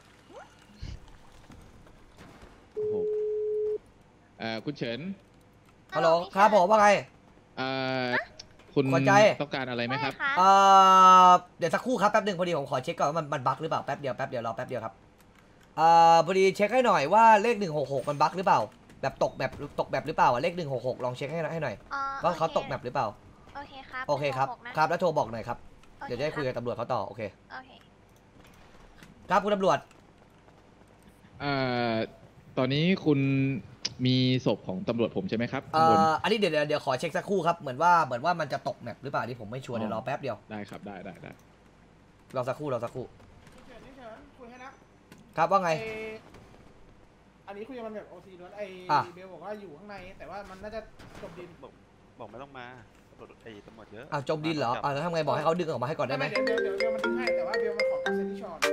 โอ้โหเอ่อคุณเฉินฮัลโหลครับผมว่าไงเอ่อคุณขวัญใจต้องการอะไรไหมครับเออเดี๋ยวสักครู่ครับแป๊บหนึ่งพอดีผมขอเช็คก่อนว่ามันมันบั๊กหรือเปล่าแป๊บเดียวแป๊บเดียวรอแป๊บเดียวครับเอ่อพอดีเช็คให้หน่อยว่าเลขหนึ่งหกหกมันบั๊กหรือเปล่าแบบตกแบบตกแบบหรือเปล่าอะเลขหนึ่งหกหกลองเช็คให้ให้หน่อยอ๋อว่าเขาโอคตกแบบหรือเปล่าโอเคครับโอเคครับหนึ่งหกหกนะครับแล้วโทรบอกหน่อยครับโอเดี๋ยวจะได้คุยกับตำรวจเขาต่อโอเคโอเคครับคุณตำรวจเอ่อตอนนี้คุณมีศพของตำรวจผมใช่ไหมครับเอ่ข้างบนออันนี้เดี๋ยวเดี๋ยวเดี๋ยวขอเช็คสักครู่ครับเหมือนว่าเหมือนว่ามันจะตกแมปหรือเปล่าที่ผมไม่ชัวร์เดี๋ยวรอแป๊บเดียวได้ครับได้ได้ได้รอสักครู่รอสักครู่นี่เฉินนี่เฉินคุยให้นะครับว่าไงเออันนี้คุยกันแบบโอซีล้วนไออ่ะเบลบอกว่าอยู่ข้างในแต่ว่ามันน่าจะจบดินบอกบอกไม่ต้องมาตำรวจไอ้ตำรวจเยอะอ้าวจมดินเหรออ่าแล้วทำไงบอกให้เขาดึงออกมาให้ก่อนได้ไหมเดี๋ยวเดี๋ยวเดี๋ยวเบลมันทิ้งให้แต่ว่าเบลมันขอกลับเซนที่ชอต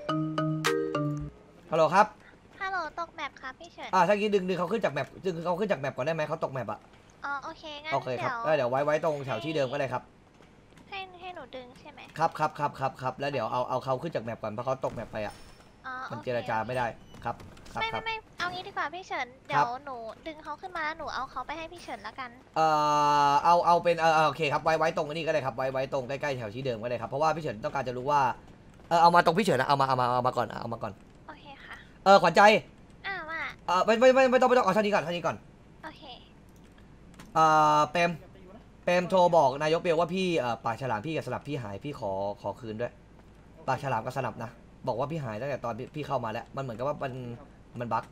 ฮัลโหลครับฮัลโหลตกแมปครับพี่เฉินอ่าถ้ากี้ดึงดึงเขาขึ้นจากแมปดึงเขาขึ้นจากแมปก่อนได้ไหมเขาตกแมปอะอ๋อโอเคงั้นโอเคครับเดี๋ยวแล้วเดี๋ยวไว้ไว้ตรงแถวที่เดิมก็ได้ครับให้ให้หนูดึงใช่ไหมครับครับครับครับครับแล้วเดี๋ยวเอาเอาเขาขึ้นจากแมปก่อนเพราะเขาตกแมปไปอะอ๋อมันโอคเจรจาไม่ได้ครับครับไม่ครัไม่บไม่เอางี้ดีกว่าพี่เฉินคเดี๋รัยบวหนูดึงเขาขึ้นมาแล้วหนูเอาเขาไปให้พี่เฉินแล้วกันเอ่อเอาเอาเป็นเออเออโอเคครับไว้ไว้ตรงนี้ก็ได้ครับไว้ไว้ตรงใกล้ๆแถวที่เดิมก็ได้ครับเพราะว่าพี่เฉินต้องการจะรู้ว่าเออเอามาตรงพี่เฉินนะเอามาเอามาเอามาก่อนเอามาก่อนโอเคค่ะเออขวัญใจอ้าวว่าเออไม่ไม่ไม่ไม่ต้องไม่ต้องเอาเท่านี้ก่อนเท่านี้ก่อนโอเคเออเปรมเปรมโทรบอกนายกเบลว่าพี่เออปากฉลามพี่กับสนับพี่หายพี่ขอขอคืนด้วยปากฉลามกับสนับนะบอกว่าพี่หายตั้งแต่ตอนพี่พี่เข้ามาแล้วมันเหมือนกับว่ามันมันบั๊ก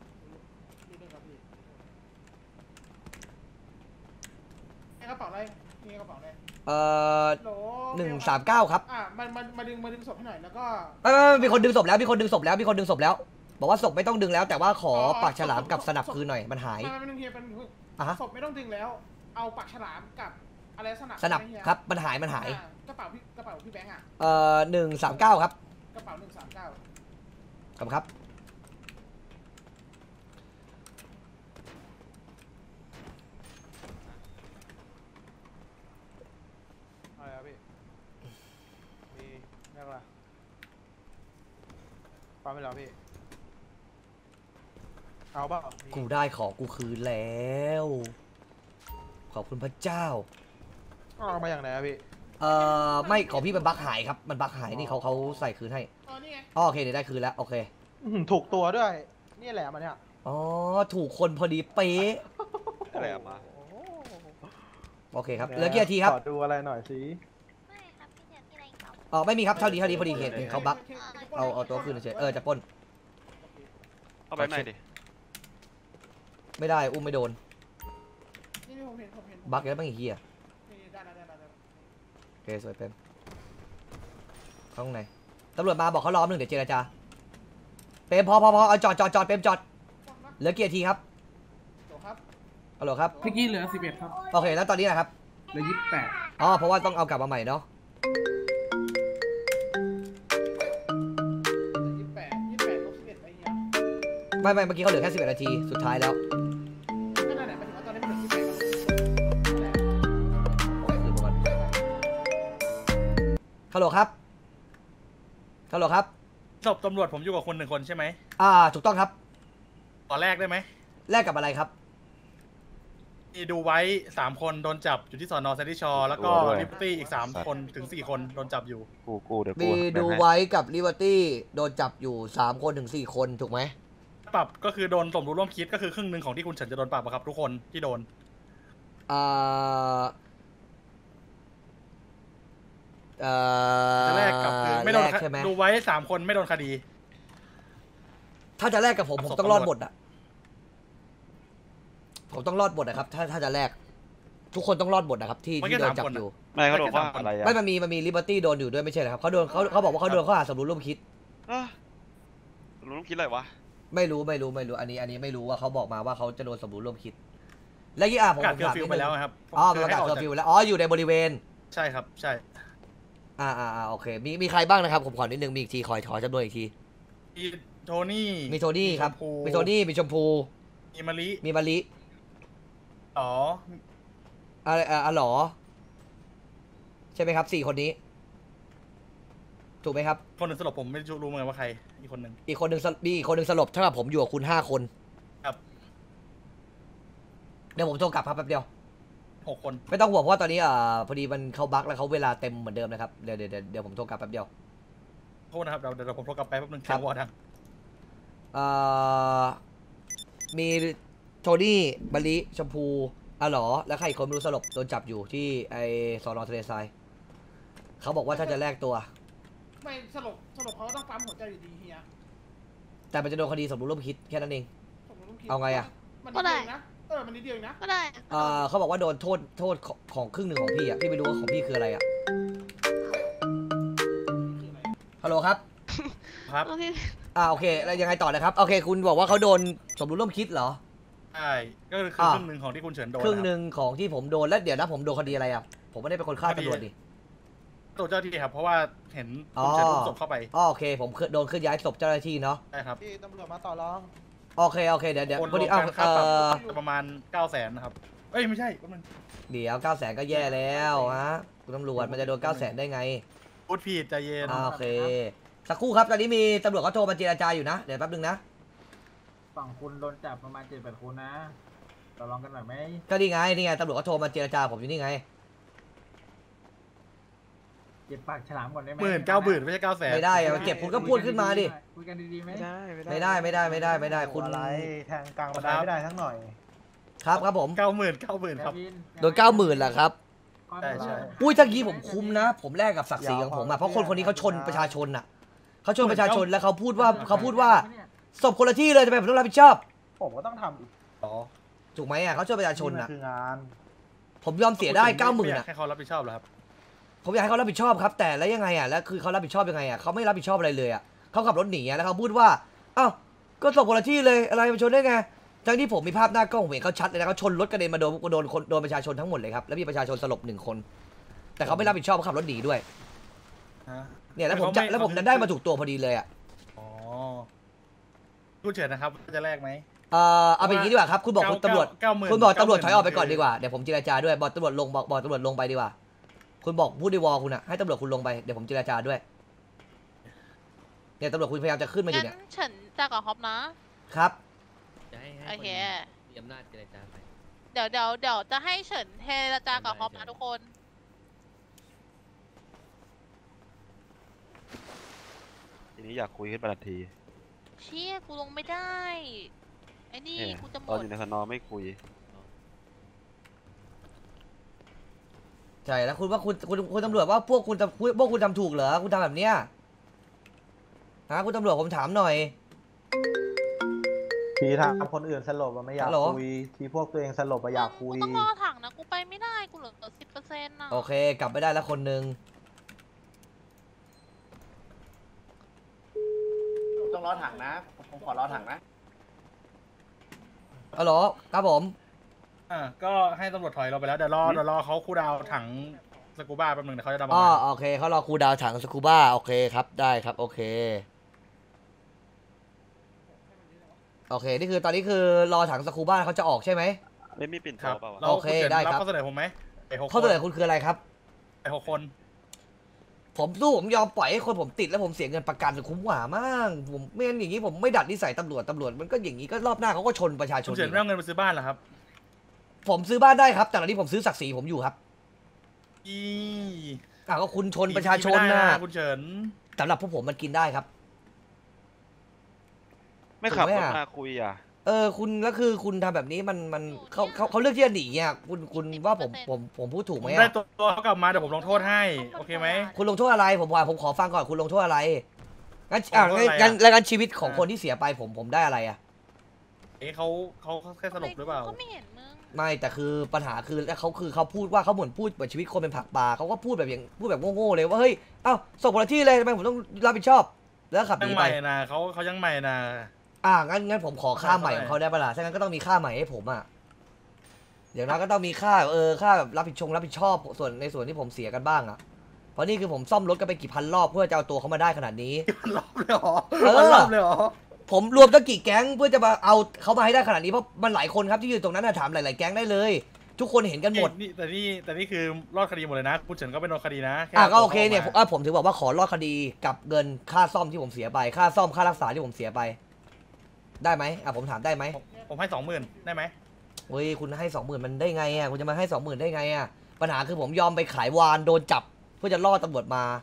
นี่กระเป๋าอะไรนี่กระเป๋าอะไรเอ่อโหลหนึ่งสามเก้าครับอ่ะมันมันมาดึงมาดึงศพให้หน่อยแล้วก็ไม่ไม่ไม่มีคนดึงศพแล้วมีคนดึงศพแล้วมีคนดึงศพแล้ว บอกว่าศพไม่ต้องดึงแล้ว แต่ว่าขอปากฉลามกับสนับคืนหน่อยมันหายมันเป็นเฮียเป็นอ่ะฮะศพไม่ต้องดึงแล้ว เอาปากฉลามกับอะไรสนับสนับใช่ไหมเฮียครับมันหายมันหายอ่ะกระเป๋าพี่กระเป๋าพี่แบงค์อ่ะเอ่อหนึ่งสามเก้าครับกระเป๋าหนึ่งสามเก้าขอบคุณครับอะไรครับพี่มีเรียกอะไรปั๊มไปแล้วพี่เอาเปล่ามีกูได้ของกูคืนแล้ว ขอบคุณพระเจ้าเอามาอย่างไหนอะพี่เอ่อไม่ของพี่มันบั๊กหายครับมันบั๊กหายนี่เขาเขาใส่คืนให้อ๋อนี่ไงอ๋อโอเคเดี๋ยวได้คืนแล้วโอเคอื้อหือถูกตัวด้วย นี่แหละมันเนี่ยอ๋อถูกคนพอดีเป๊ะอะไรอะมาโอเคครับเหลือกี่นาทีครับขอดูอะไรหน่อยสิไม่ครับพี่เฉินพี่อะไรอีกเปล่าอ๋อไม่มีครับเท่านี้เท่านี้พอดีเห็นเห็นเขาบั๊กอ๋อเอาเอาตัวคืนเฉยๆเออจะปล้นเอาไปไหนดิไม่ได้อุ้มไม่โดนนี่ผมเห็นผมเห็นบั๊กแล้วบ้างอีกเหี้ยนี่ได้ได้ได้ได้ได้โอเคสวยเป็นเข้าข้างในตำรวจมาบอกเขาล้อมหนึ่งเดี๋ยวเจรจาเปรมพอพอพอเอาจอดจอดจอดเปรมจอดเหลือกี่นาทีครับฮัลโหลครับเมื่อกี้เหลือสิบเอ็ดครับโอเคแล้วตอนนี้นะครับเหลือยี่สิบแปดอ๋อเพราะว่าต้องเอากลับมาใหม่เนาะยี่สิบแปดยี่สิบแปดลบสิบเอ็ดไปยังไม่ไม่เมื่อกี้เขาเหลือแค่สิบเอ็ดนาทีสุดท้ายแล้วก็นั่นแหละหมายถึงว่าตอนนี้มันเหลือยี่สิบแปดฮัลโหลครับฮัลโหลครับศพตำรวจผมอยู่กับคนหนึ่งคนใช่ไหมอ่าถูกต้องครับขอแรกได้ไหมแลกกับอะไรครับมีดูไว้สามคนโดนจับอยู่ที่สอนอแซนดี้ชอร์แล้วก็ลิปตี้อีกสามคนถึงสี่คนโดนจับอยู่กูกูเดี๋ยวกูมีดูไว้กับลิเบอร์ตี้โดนจับอยู่สามคนถึงสี่คนถูกไหมปรับก็คือโดนสมรู้ร่วมคิดก็คือครึ่งหนึ่งของที่คุณเฉินจะโดนปรับอะครับทุกคนที่โดนอ่าเอ่อจะแรกกับคือไม่โดนแลกใช่ไหมดูไว้สามคนไม่โดนคดีถ้าจะแลกกับผมผมศพต้องรอดตำรวจหมดอ่ะผมต้องรอดหมดนะครับถ้าถ้าจะแลกทุกคนต้องรอดหมดนะครับที่ที่โดนจับอยู่ไม่เขาบอกว่าอะไรอะไม่มันมีมันมีลิเบอร์ตี้โดนอยู่ด้วยไม่ใช่เหรอครับเขาโดนเขาเขาบอกว่าเขาโดนข้อหาสมรู้ร่วมคิดอ่ะรู้คิดอะไรวะไม่รู้ไม่รู้ไม่รู้อันนี้อันนี้ไม่รู้ว่าเขาบอกมาว่าเขาจะโดนสมรู้ร่วมคิด และยี่อ่ะผมประกาศผมเคอถามร์ฟิวนิดไปนึงแล้วครับอ๋อประกาศเคอร์ฟิวแล้วอ๋ออยู่ในบริเวณใช่ครับใช่อ่าอ่าอ่าโอเคมีมีใครบ้างนะครับผมขอนิดนึงมีอีกทีขอขอจำนวนอีกทีมีโทนี่มีโทนี่ครับชพูมีโทนี่มีชมพูมีมะลิมีมะลิอ๋ออะไรอ่าอ๋อหรอใช่ไหมครับสี่คนนี้ ถูกไหมครับคนหนึ่งสลบผมไม่รู้เหมือนกันว่าใครอีกคนหนึ่งอีกคนหนึ่งสลมีอีกคนหนึ่งสลบเท่ากับผมอยู่กับคุณห้าคนครับเดี๋ยวผมโทรกลับครับแป๊บเดียวหกคนไม่ต้องห่วงเพราะว่าตอนนี้อ่าพอดีมันเข้าบั๊กแล้วเขาเวลาเต็มเหมือนเดิมนะครับเดี๋ยวเดี๋ยวเดี๋ยวเดี๋ยวผมโทรกลับแป๊บเดียวโทษนะครับเดี๋ยวเดี๋ยวผมโทรกลับไปแป๊บนึงครับเสียงวอดังอ่ามีโทนี่มะลิชมพูอ๋อหรอแล้วใครอีกคนไม่รู้สลบโดนจับอยู่ที่ไอสอนอทะเลทรายเขาบอกว่าถ้าจะแลกตัวไม่สลบสลบเขาก็ต้องปั๊มหัวใจอยู่ดีเฮียแต่มันจะโดนคดีสมรู้ร่วมคิดแค่นั้นเองผมต้องคิดเอาไงอะมันนิดเดียวนะเออมันนิดเดียวนะก็ได้อ่าเขาบอกว่าโดนโทษโทษของของครึ่งหนึ่งของพี่อ่ะพี่ไม่รู้ว่าของพี่คืออะไรอ่ะฮัลโหลครับครับโอเคอ่าโอเคแล้วยังไงต่อนะครับโอเค คุณบอกว่าเขาโดนสมรู้ร่วมคิดเหรอใช่ก็คืออ่าครึ่งหนึ่งของที่คุณเฉินโดนครึ่งนะหนึ่งของที่ผมโดนแล้วเดี๋ยวนะผมโดนคดีอะไรอ่ะผมไม่ได้เป็นคนฆ่าตำรวจดิตัวเจ้าที่ครับเพราะว่าเห็นอ๋อคุณเฉินอุ้มศพเข้าไปอ๋อโอเคผมเคยโดนเคลื่อนย้ายศพเจ้าหน้าที่เนาะใช่ครับที่ตำรวจมาต่อรองโอเคโอเคเดี๋ยวเดี๋ยวโอนพอดีรวเอ้ามกันเอค่าปรับอประมาณเก้าแสนนะครับเอ้ยไม่ใช่แป๊บนึงเดี๋ยวเก้าแสนก็แย่แล้วฮะคุณตำรวจมันจะโดนเก้าแสนได้ไงพูดผิดใจเย็นอ่าโอเคสักครู่ครับตอนนี้มีตำรวจเขาโทรมาเจรจาอยู่นะเดี๋ยวแป๊บนึงนะฝั่งคุณโดนจับประมาณเจ็ดแปดคนนะต่อรองกันหน่อยไหมก็นี่ไงนี่ไงตำรวจเขาโทรมาเจรจาผมอยู่นี่ไงเก็บปากฉลามก่อนได้ไหมหมื่นเก้าหมื่นไม่ใช่เก้าแสนไม่ได้อะเก็บคุณก็พูดขึ้นมาดิคุยกันดีๆไหมไม่ได้ไม่ได้ไม่ได้ไม่ได้คุณอะไรแทงกลางบันไดไม่ได้ทั้งหน่อยครับครับผมเก้าหมื่นเก้าหมื่นครับโดนเก้าหมื่นแหละครับใช่ใช่อุ้ยตะกี้ผมคุ้มนะ ผมแลกกับศักดิ์ศรีของผมอะเพราะคนคนนี้เขาชนประชาชนอะเขาชนประชาชนแล้วเขาพูดว่าเขาพูดว่าศพคนละที่เลยทำไมผมต้องรับผิดชอบผมก็ต้องทำอีกอ๋อถูกไหมอะเขาชนประชาชนมัอะคืองานผมยอมเสียได้เก้าหมื่นไอยอะกให้เขารับผิดชอบเหรอครับผมอยากให้เขารับผิดชอบครับ แต่แล้วยังไงอะแล้วคือเขารับผิดชอบยังไงอะเขาไม่รับผิดชอบอะไรเลยอะเขาขับรถหนีอะแล้วเขาพูดว่าอ้าวก็ศพคนละที่เลยอะไรมาชนได้ไงทั้งที่ผมมีภาพหน้ากล้องผมเห็นเขาชัดเลยนะเขาชนรถกระเด็นมาโดนโดนคนโดนประชาชนทั้งหมดเลยครับแล้วมีประชาชนสลบหนึ่งคน แต่เขาไม่รับผิดชอบเขาขับรถหนีด้วยฮะเนี่ยแล้วผมจะแล้วผมดันได้มาถูกตัวพอดีเลยอ่ะอ๋อคุณเฉินนะครับจะแลกไหมเอ่อเอาเป็นอย่างนี้ดีกว่าครับคุณบอกคุณตำรวจเก้าหมื่นคุณบอกตำรวจถอยออกไปก่อนดีกว่าเดี๋ยวผมเจรจาด้วยบอกตำรวจลงบอกบอกตำรวจลงไปดีกว่าคุณบอกพูดในวอลคุณอะให้ตำรวจคุณลงไปเดี๋ยวผมเจรจาด้วยเนี่ยตำรวจคุณพยายามจะขึ้นมาอยู่งั้เนี่ยนเฉินจะกับฮอปนะครับโอเคมีอำนาจเจรจาไปเดี๋ยวเดี๋ยวเดี๋ยวจะให้เฉินเทรจากับฮอปนะทุกคนทีนี้อยากคุยขึ้นมาทันทีเชี่ยกูลงไม่ได้ ไอ้นี่เนี่ยกูจะหมตอนดอยู่ในสนอไม่คุยใช่แล้วคุณว่าคุณคุณคุณตำรวจว่าพวกคุณทำพวกคุณทำถูกเหรอคุณทำแบบเนี้ยฮะคุณตำรวจผมถามหน่อยทีทางคนอื่นสลบอะไม่อยากฮัลโหลคุยทีพวกตัวเองสลบอะอยากคุยกูต้องรอถังนะกูไปไม่ได้กูเหลือสิบเปอร์เซ็นต์น่ะโอเค กลับไปได้แล้วคนหนึ่งรอถังนะ ผมขอรอถังนะอ๋อเหรอครับผมอ่าก็ให้ตำรวจถอยเราไปแล้วเดี๋ยวรอเดี๋ยวรอเขาคูลดาวน์ถังสกูบ้าแป๊บนึงเดี๋ยวเขาจะทำอ๋อโอเคเขารอครูดาวถังสกูบ้าโอเคครับได้ครับโอเคโอเคนี่คือตอนนี้คือรอถังสกูบ้าเขาจะออกใช่ไหมไม่มีปิ่นครับเปล่าวะแล้วโอเคณฉินได้ครับข้อเสนอผมไหมไอ้หกข้อเสนอคุณคืออะไรครับไอ้หกคนผมสู้ผมยอมปล่อยให้คนผมติดแล้วผมเสียเงินประกันคุ้มกว่ามากผมไม่งั้นอย่างนี้ผมไม่ดัดนิสัยตำรวจตำรวจมันก็อย่างนี้ก็รอบหน้าเขาก็ชนประชาชคุนณเฉินไม่เอาเงินไปซื้อบ้านเหรอครับผมซื้อบ้านได้ครับแต่ตอนนี้ผมซื้อศักดิ์ศรีผมอยู่ครับอีอ่ะก็คุณชนประชาชนไม่ได้นะคุณเฉินสำหรับพวกผมมันกินได้ครับไม่ขับถูกไหมรถอะมาคุยอ่ะเออคุณแล้วคือคุณทำแบบนี้มันมันเขาเขาเขาเลือกที่จะหนีอ่ะคุณคุณว่าผมผมผมพูดถูกผไหมมอ่ะได้ตัวตัวเขากลับมาเดี๋ยวผมลงโทษให้โอเคไหมคุณลงโทษอะไรผมว่าผมขอฟังก่อนคุณลงโทษอะไรงั้นอ่ะลงโทษอะไรอะงั้นแล้วงั้นชีวิตของคนที่เสียไปผมผมได้อะไรอ่ะเอ๊ะเขาเขาเขาแค่สลบหรือเปล่าก็ไม่เห็นมึงไม่แต่คือปัญหาคือแล้วเขาคือเขาพูดว่าเขาเหมือนพูดเหมือนชีวิตคนเป็นผักปลาเขาก็พูดแบบอย่างพูดแบบโง่ๆเลยว่าเฮ้ยเอ้าส่งคนละที่เลยทำไมผมต้องรับผิดชอบ แล้วขับหยังนีใหไปม่นะเขาเขายังใหม่นะอ่างั้นงั้นผมขอค่าใหม่ของเขาได้ปะล่ะถ้างั้นก็ต้องมีค่าใหม่ให้ผมอ่ะเดี๋ยวนะก็ต้องมีค่าเออค่าแบบรับผิดชงรับผิดชอบส่วนในส่วนที่ผมเสียกันบ้างอ่ะเพราะนี่คือผมซ่อมรถกันไปกี่พันรอบเพื่อจะเอาตัวเขามาได้ขนาดนี้มันรอบเลยเหรอเออมันรอบเลยเหรอผมรวมตั้งกี่แก๊งเพื่อจะมาเอาเขามาให้ได้ขนาดนี้เพราะมันหลายคนครับที่อยู่ตรงนั้นนะถามหลายๆแก๊งได้เลย ทุกคนเห็นกันหมดนี่แต่นี่แต่นี่คือรอดคดีหมดเลยนะคุณเฉินก็เป็นโดนคดีนะแอ่ะก็โอเคตัวเนี่ยข้าอ่ะผมถือบอกว่าขอรอดคดีกับเงินค่าซ่อมที่ผมเสียไปค่าซ่อมค่ารักษาที่ผมเสียไป ได้ไหมอ่ะผมถามได้ไหมผมผมให้สองหมื่นได้ไหมเฮ้ยคุณให้สองหมื่นมันได้ไงอ่ะคุณจะมาให้สองหมื่นได้ไงอ่ะปัญหาคือผมยอมไปขายวานโดนจับเพื่อจะล่อตำรวจมาว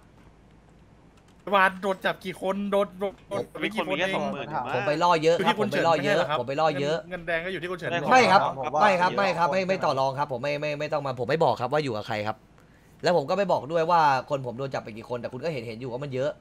านโดนจับกี่คนโดนโดนโดนมีไม่คกี่นคมีนแค่เองสองหมื่นผมไปล่อเยอะอยู่ครับที่ผคุมณไปเฉินล่อเยอะไม่ใช่หรครับผมไปล่อเยอะเงินแดงก็อยู่ที่คุณเฉินไม่ครับผมว่าไม่ครับไม่ครับไม่ไม่ต่อรองครับผมไม่ไม่ไม่ต้องมาผมไม่บอกครับว่าอยู่กับใครครับ แล้วผมก็ไม่บอกด้วยว่าคนผมโดนจับไปกี่คนแต่คุณก็เห็นเห็นอยู่ว่ามันเยอะ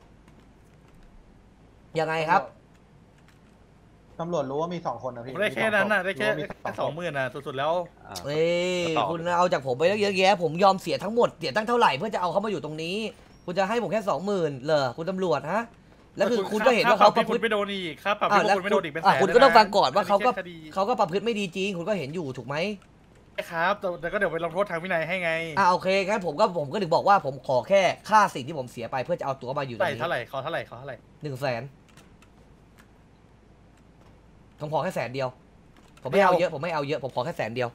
ยังไงครับตำรวจรู้ว่ามีสองคนนะผพี่มได้แค่นั้นน่ะได้แค่รู้ว่ามีแค่สองหมื่นน่ะสุดๆแล้วอ่าเอ้ยต่อคุณเอาจากผมไปเยอะแยะผมยอมเสียทั้งหมดเสียตั้งเท่าไหร่เพื่อจะเอาเขามาอยู่ตรงนี้ คุณจะให้ผมแค่สองหมื่นเหรอคุณตำรวจฮะแล้วคือคุณก็เห็นว่าเขาประพฤคุติณไม่โดนอีกครับปรับอ่าที่แล้วคุณไม่โดนอีกเป็นแสอ่ะนคุณก็ต้องฟังก่อนว่าเขาก็แค่คดีเขาก็ประพฤติไม่ดีจริง คุณก็เห็นอยู่ถูกไหมครับแต่แต่ก็เดี๋ยวไปลงโทษทางวินัยให้ไงอ่าโอเคงั้นผมก็ผมก็ถึงบอกว่าผมขอแค่ค่าสิ่งที่ผมเสียไปเพื่อจะเอาตัวมาอยู่ตรเท่าไหร่งนี้เท่าไหร่ขอเท่าไหร่ขอเท่าไหร่หนึ่งแสนผมขอแค่แสนเดียว ผมไม่เอาเยอะผมไม่เอาเยอะผมขอแค่แสนเดียว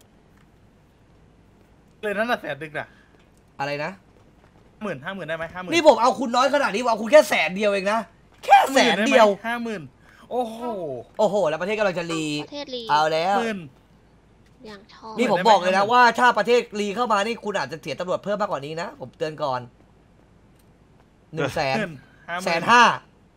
เลยนั่นน่ะแสนดึงน่ะอะไรนะหมื่นห้าหมื่นได้ไหมห้าหมื่นนี่ผมเอาคุณน้อยขนาดนี้ผมเอาคุณแค่แสนเดียวเองนะแค่แสนเดียวห้าหมื่นโอ้โหโอ้โห แล้วประเทศกำลังจะรีประเทศลีเอาแล้วหมื่นอย่างชอบนี่ผมบอกเลยนะว่าถ้าประเทศรีเข้ามานี่คุณอาจจะเสียตำรวจเพิ่มมากกว่านี้นะผมเตือนก่อนหนึ่งแสนหมื่นห้าหแสมื่นนห้า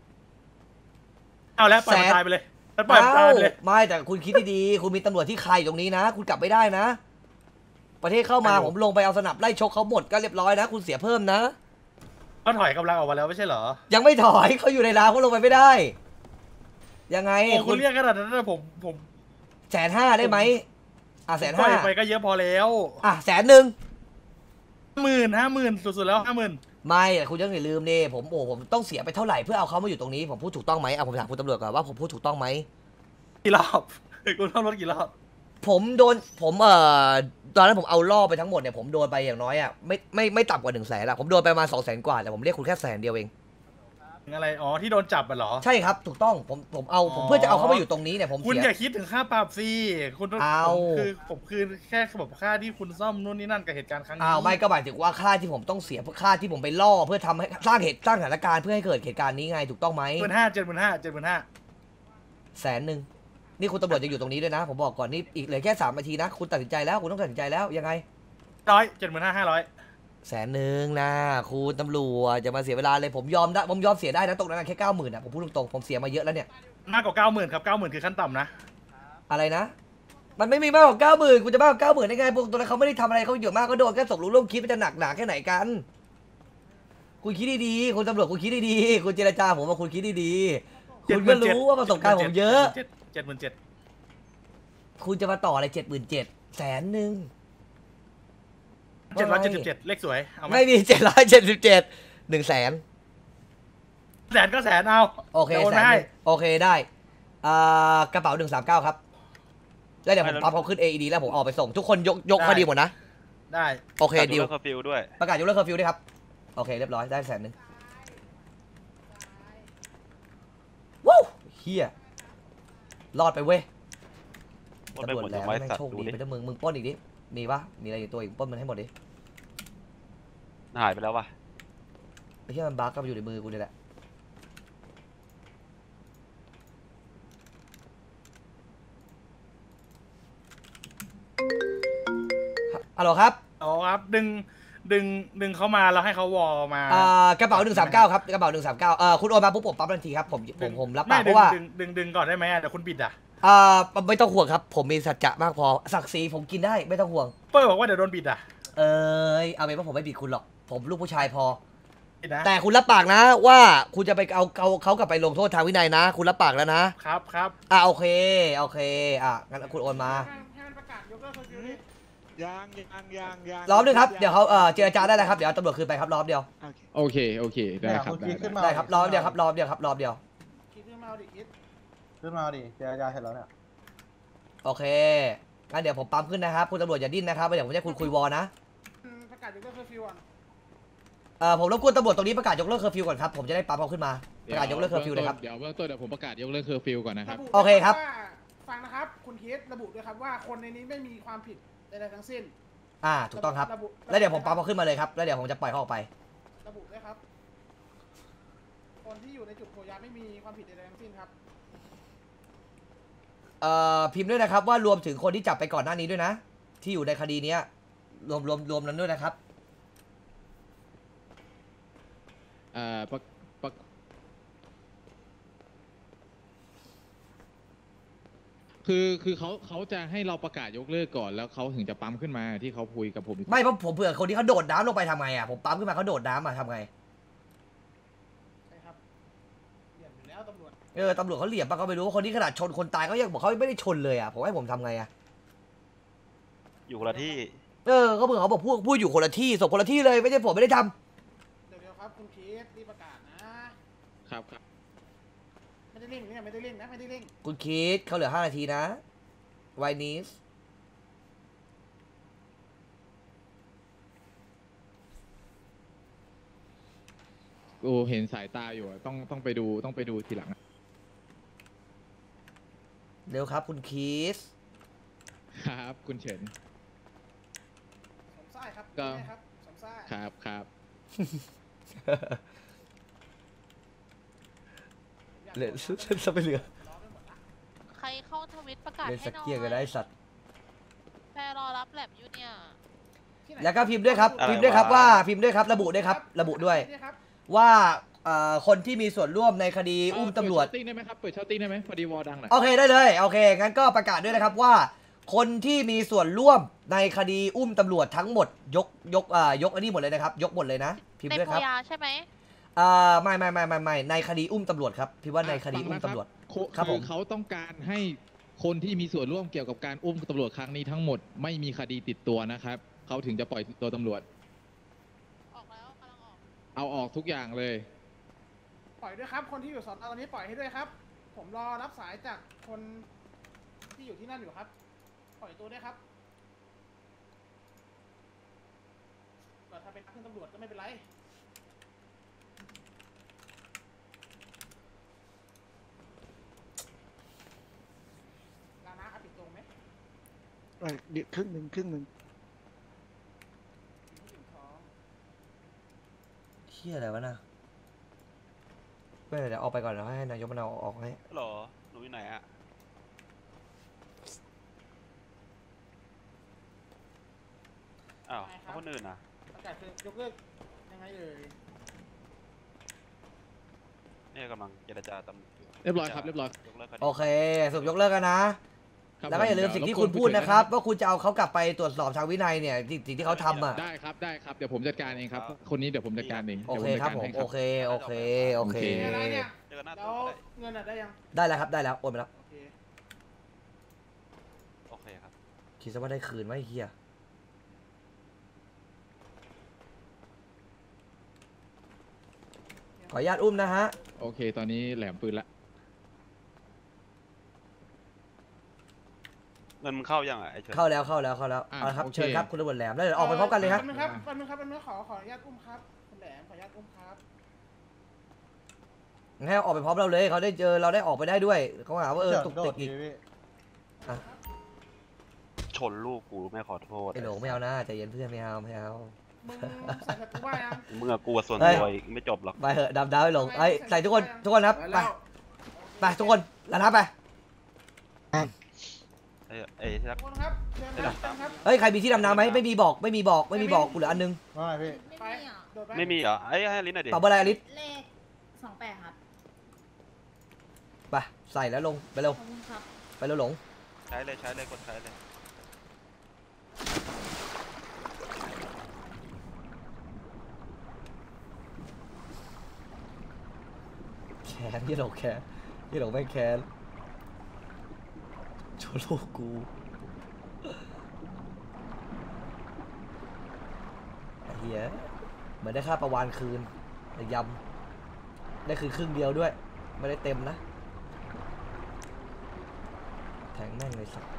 เอาแล้วปล่อยมันแสนตายไปเลยแล้วปล่อยมันตายไปเลยไม่แต่คุณคิดดีๆคุณมีตำรวจที่คายอยู่ตรงนี้นะ คุณกลับไม่ได้นะ ประเทศเข้ามาผมลงไปเอาสนับไล่ชกเขาหมดก็เรียบร้อยนะ คุณเสียเพิ่มนะเขาถอยกำลังออกมาแล้วไม่ใช่เหรอยังไม่ถอยเขาอยู่ในร้านเขาลงไปไม่ได้ ยังไงโอ้คุณเรียกขนาดนั้นนะผมผมแสนห้าได้ไหมอ่ะแสนปล่ห้าอยไปก็เยอะพอแล้วอ่ะแสนหนึ่งหมื่นห้าหมื่นสุดๆแล้วห้าหมื่นไม่แต่คุณยังอย่าลืมนี่ผมโอ้ผมต้องเสียไปเท่าไหร่เพื่อเอาเขามาอยู่ตรงนี้ผมพูดถูกต้องไหมอ่ะผมถามคุณตำรวจก่อนว่าผมพูดถูกต้องไหมกี่รอบคุณต้องรถกี่รอบผมโดนผมเอ่อตอนนั้นผมเอาล่อไปทั้งหมดเนี่ยผมโดนไปอย่างน้อยอ่ะไม่ไม่ไม่ต่ำกว่าหนึ่งแสนอะผมโดนไปประมาณสองแสนกว่าแต่ผมเรียกคุณแค่แสนเดียวเองอะไรอ๋อที่โดนจับอ่ะเหรอใช่ครับถูกต้องผมผมเอาผมอ๋อเพื่อจะเอาเขามาอยู่ตรงนี้เนี่ยผมคุณเสียอย่าคิดถึงค่าปรับสิคุณต้องเอาผมคือผมคือแค่แบบค่าที่คุณซ่อมนู่นนี่นั่นกับเหตุการณ์ครั้งนี้อ้าวไม่ก็หมายถึงว่าค่าที่ผมต้องเสียเพื่อค่าที่ผมไปล่อเพื่อทำให้สร้างเหตุสร้างสถานการณ์เพื่อให้เกิดเหตุการณ์นี้ไงถูกต้องไหมหมื่นห้าเจ็ดหมื่นห้าเจ็ดหมื่นห้าแสนหนึ่งนี่คุณตำรวจจะอยู่ตรงนี้ด้วยนะ ผมบอกก่อนนี่อีกเหลือแค่สามนาทีนะคุณตัดสินใจแล้วคุณต้องตัดสินใจแล้วยังไงร้อยเจ็ดหมื่นห้าห้าร้อยแสนหนึ่งนะคุณตำรวจจะมาเสียเวลาเลยผมยอมได้ผมยอมเสียได้นะตรงนั้นนะแค่เก้าหมื่นอ่ะผมพูดตรงๆผมเสียมาเยอะแล้วเนี่ยมากกว่าเก้าหมื่นครับเก้าหมื่นคือขั้นต่ำนะอะไรนะ มันไม่มีมากกว่าเก้าหมื่นคุณจะมากกว่าเก้าหมื่นได้ไงพวกตัวนั้นเขาไม่ได้ทำอะไรเขาเยอะมากก็โดนแค่สมรู้ร่วมคิดมันจะหนักหนาแค่ไหนกัน คุณคิดดีๆคุณตำรวจคุณคิดดีๆคุณเจรจาผมว่าคุณคิดดีๆคุณก็รู้ว่าประสบการณ์ผมเยอะเจ็ดหมื่นเจ็ดคุณจะมาต่ออะไรเจ็ดหมื่นเจ็ดแสนหนึ่งเจ็ดร้อยเจ็ดสิบเจ็ดเลขสวยเอาไหมไม่มีเจ็ดร้อยเจ็ดสิบเจ็ดหนึ่งแสนแสนก็แสนเอาโอเคดี๋ยวโอนแสไปนให้หนึ่งโอเคได้อ่ากระเป๋าหนึ่งสามเก้าครับแล้วเดี๋ยวผมปั๊มเขาขึ้น เอ อี ดี แล้วผมออกไปส่งทุกคนยกยกคดีหมดนะได้โอเคการดีลยกเลิกเคอร์ฟิวด้วยประกาศยกเลิกเคอร์ฟิวด้วยครับโอเคเรียบร้อยได้แสนหนึ่งวู้เฮียรอดไปเว้ยปล้นไปตำรวจหมดแหล้ทำวไมแม่งสัตว์โชคดูดีดิไปนะมึงมึงปล้นอีกดิมีปะมีอะไรอยู่ตัวอีกปล้นมันให้หมดดิหายไปแล้ววะไอ้เหี้ยมันบั๊กก็อยู่ในมือกูนี่แหละฮัลโหลครับอ๋อครับดึงดึงดึงเขามาแล้วให้เขาวอลมาอ่ากระเป๋าหนึ่งสามเก้าครับกระเป๋าหนึ่งสามเก้าเอ่อคุณโอนมาปุ๊บผมปั๊บทันทีครับผมผมผมรับปากเพดึงราะว่าดึงดึงดึงก่อนได้ไหมอะเดี๋ยวคุณบิดอ่ะอ่าไม่ต้องห่วงครับผมมีสัจจะมากพอศักดิ์ศรีผมกินได้ไม่ต้องห่วงเปิ้ลบอกว่าเดี๋ยวโดนบิดอ่ะเอ้ยเอาเป็นว่าผมไม่บิดคุณหรอกผมลูกผู้ชายพอบิดนะแต่คุณรับปากนะว่าคุณจะไปเอาเอาเขากลับไปลงโทษทางวินัยนะ คุณรับปากแล้วนะครับครับอ่าโอเคโอเคอ่ะงั้นคุณโอนมาให้ให้มันประกาศยกเลิกเคอร์ฟิวดิยังยังยังยังรอบนึงครับเดี๋ยวเขาเอ่อเจรจาได้แล้วครับเดี๋ยวเอาตำรวจคืนไปครับรอบเดียวโอเคโอเคได้ครับเนี่ยคุณคิดขึ้นมาได้ครับรอบเดียวครับรอบเดียวครับรอบเดียวคิดขึ้นมาเอาดิคิดขึ้นมาดิเจรจาเสร็จแล้วเนี่ยโอเคงั้นเดี๋ยวผมปั๊มขึ้นนะครับคุณตำรวจอย่าดิ้นนะครับเดี๋ยวผมจะคุณคุยวอนะอืมประกาศยกเลิกเคอร์ฟิวก่อนเอ่อผมรบกวนตำรวจตรงนี้ประกาศยกเลิกเคอร์ฟิวก่อนครับผมจะได้ปั๊มเขาขึ้นมาประกาศยกเลิกเคอร์ฟิวเลยครับเดี๋ยวเบื้องต้นเดี๋ยวผมประกาศยกเลิกเคอร์ฟิวก่อนนะครับระบุโอเคครับว่าฟังนะครับคุณคิดระบุด้วยครับว่าคนในนี้ไม่มีความผิดใดๆทั้งสิ้นอ่าถูกต้องครับระบุแล้วเดี๋ยวผมปั๊มเขาขึ้นมาเลยครับแล้วเดี๋ยวผมจะปล่อยเขาออกไประบุด้วยครับ คนที่อยู่ในจุดโคยาไม่มีความผิดใดๆทั้งสิ้นครับเอ่อพิมพ์ด้วยนะครับว่ารวมถึงคนที่จับไปก่อนหน้านี้ด้วยนะ ที่อยู่ในคดีเนี้ยรวมรวมรวมนั้นด้วยนะครับเอ่อประประคือคือเขาเขาจะให้เราประกาศยกเลิกก่อนแล้วเขาถึงจะปั๊มขึ้นมาที่เขาคุยกับผมอีกไม่เพราะผมเผื่อคนที่เขาโดดน้ำลงไปทำไงอ่ะผมปั๊มขึ้นมาเขาโดดน้ำอ่ะทำไงใช่ครับเหยียบอยู่แล้วตำรวจเออตำรวจเขาเหลี่ยมปะก็ไม่รู้ว่าคนที่ขนาดชนคนตายเขายังบอกเขาไม่ได้ชนเลยอ่ะผมให้ผมทำไงอ่ะอยู่คนละที่เออเขาเผื่อเขาบอกพูดพูดอยู่คนละที่ส่งคนละที่เลยไม่ใช่ผมไม่ได้ทำเดี๋ยวเดี๋ยวครับคุณคิดรีบประกาศนะครับครับไม่ได้เร่งเนี่ยไม่ได้เร่งนะไม่ได้เร่งคุณคิดเขาเหลือห้านาทีนะไวนิสโอ้เห็นสายตาอยู่อะต้องต้องไปดูต้องไปดูทีหลังอะเร็วครับคุณคิสครับคุณเฉินสมไส้ครับก็ใช่ครับสมไส้ครับครับเล่นซะไปเหลือใครเข้าทวิตประกาศเล่นให้สักหน่อเกียร์ก็ได้ยสัตว์แฟร์รอรับแลบอยู่เนี่ยที่ไหนแล้วก็พิมพ์ด้วยครับอะไรพิมพ์ด้วยครับวะว่าพิมพ์ด้วยครับระบุด้วยครับระบุด้วยนี่ครับว่าเอ่อคนที่มีส่วนร่วมในคดีอุ้มตำรวจเปิดเชาติ้งได้ไหมครับเปิดเชาติ้งได้ไหมพอดีวอลดังหน่อยโอเคได้เลยโอเคงั้นก็ประกาศด้วยนะครับว่า คนที่มีส่วนร่วมในคดีอุ้มตำรวจทั้งหมดยกยกอ่ายกอันนี้หมดเลยนะครับ ยกหมดเลยนะ พิมพ์ในด้วยโคครับยาใช่ไหมอ่าไม่ไม่ไม่ไม่ไม่ในคดีอุ้มตำรวจครับพิมพ์ว่าในคดีอุ้มตำรวจโคครับผมคือเขาต้องการให้คนที่มีส่วนร่วมเกี่ยวกับการอุ้มตำรวจครั้งนี้ทั้งหมดไม่มีคดีติดตัวนะครับเขาถึงจะปล่อยตัวตำรวจออกแล้วกำลังออกเอาออกทุกอย่างเลยปล่อยด้วยครับ คนที่อยู่สอนอตอนนี้ปล่อยให้ด้วยครับ ผมรอรับสายจากคนที่อยู่ที่นั่นอยู่ครับ ปล่อยตัวด้วยครับก็ถ้าเป็นนักตำรวจก็ไม่เป็นไรลานะเอาปิดตรงไหมเอ้ยเดี๋ยวครึ่งหนึ่งครึ่งหนึ่งเฮียอะไรวะน่ะไม่เดี๋ยวออกไปก่อนเดี๋ยวให้นายกมันเอาออกให้หรอหนูอยู่ไหนอะอ้าวแล้วคนอื่นอ่ะประกาศคือยกเลิกยังไงเอ่ยเนี่ยกำลังเจรจาตำรวจเรียบร้อยครับเรียบร้อยยกเลิกคดีโอเคสรุปยกเลิกกันนะครับแล้วก็อย่าลืมผสิ่งที่เดี๋วคุณพูดรบกวนะครับว่าคุณจะเอาเขากลับไปตรวจสอบทางวินัยเนี่ยสิ่งสิ่งที่เขาทำอ่ะได้ครับได้ครับเดี๋ยวผมจัดการเองครับ คนนี้เดี๋ยวผมจัดการเองโอดี๋ยวเคผมจัดครับกาผมให้โอเคโอเคโอเคโอเคอะไรเนี่ยเจอกันหน้าแล้ตู้วก็ได้เงินอะได้ยังได้แล้วครับได้แล้วโอนไปแล้วโอเคโอเคครับคิดซะว่าได้คืนไว้ไอ้เฮียเนี่ยขออนุญาตอุ้มนะฮะโอเคตอนนี้แหลมปืนละเงินมึงเข้ายังอ่ะไอ้เชิญเข้าแล้วเข้าแล้วเข้าแล้วเอาละครับเชิญครับคุณตำรวจแหลมแล้วเดี๋ยวออกไปพร้อมกันเลยครับแป๊บนึงครับแป๊บนึงครับแป๊บนึงขอขออนุญาตอุ้มครับคุณแหลมขออนุญาตอุ้มครับให้ออกไปพร้อมเราเลยเขาได้เจอเราได้ออกไปได้ด้วยเขาหาว่าเออตุกติกอีกชนลูกกูไม่ขอโทษไอ้หลงไม่เอานะใจเย็นเพื่อนไม่เอาไม่เอามึงใส่แบบกูว่ายังมึงอะกลัวส่วนตัวอีกไม่จบหรอกไปเหอะดำดาวไอ้หลงไอ้ใส่ทุกคนทุกคนครับไปไปทุกคนแล้วนะไปไอ้ไอ้ที่รักคนครับเชิญครับเชิญครับเฮ้ยใครมีที่ดำน้ำไหมไม่มีบอกไม่มีบอกไม่มีบอกกูเหลืออันนึงว่าไงพี่ไปโดดไปไม่มีเหรอไอ้ให้ลิ้นหน่อยดิเป่าเบอร์อะไรอลิสเลขสองแปดครับไปใส่แล้วลงไปเร็วขอบคุณครับไปเร็วหลงใช้เลยใช้เลยกดใช้เลยแค้นยี่หลงแค้นยี่หลงไม่แค้นโชว์ลูกกูไอ้เหี้ยเหมือนได้ค่าประวานคืนแต่ยำได้คืนครึ่งเดียวด้วยไม่ได้เต็มนะแทงแม่งเลยสัก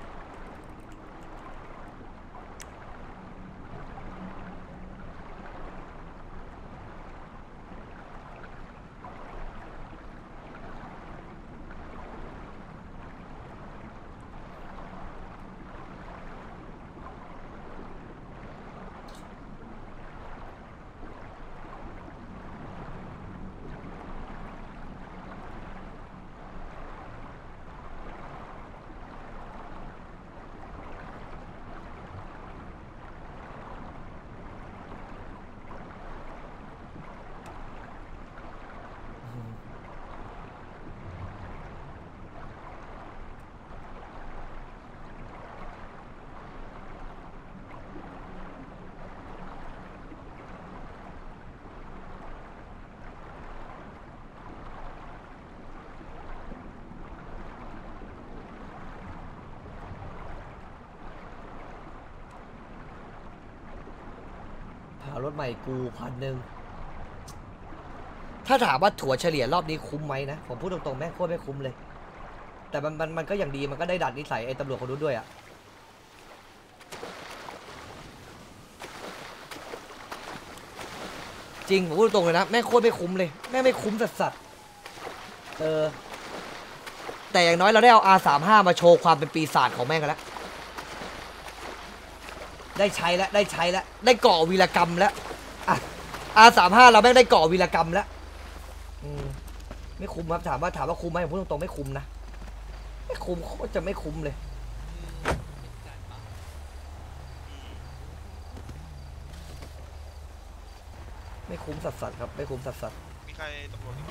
รถใหม่กูพันหนึ่งถ้าถามว่าถั่วเฉลี่ยรอบนี้คุ้มไหมนะผมพูดตรงๆแม่งโคตรไม่คุ้มเลยแต่มันมันมันก็อย่างดีมันก็ได้ดัดนิสัยไอ้ตำรวจคนนู้นด้วยอะจริงผมพูดตรงเลยนะแม่งโคตรไม่คุ้มเลยแม่งไม่คุ้มสัสสัสเออแต่อย่างน้อยเราได้เอา อาร์ สามสิบห้า มาโชว์ความเป็นปีศาจของแม่งกันแล้วได้ใช้แล้วได้ใช้แล้วได้ก่อวีรกรรมแล้วอ่ะ อาร์ สามสิบห้า เราแม่งได้ก่อวีรกรรมแล้วอืมไม่คุ้มครับถามว่าถามว่าคุ้มไหมผมพูดตรงๆไม่คุ้มนะไม่คุ้มโคตรจะไม่คุ้มเลยไม่คุ้มสัสๆครับไม่คุ้มสัสๆมีใครตำรวจอีกไหม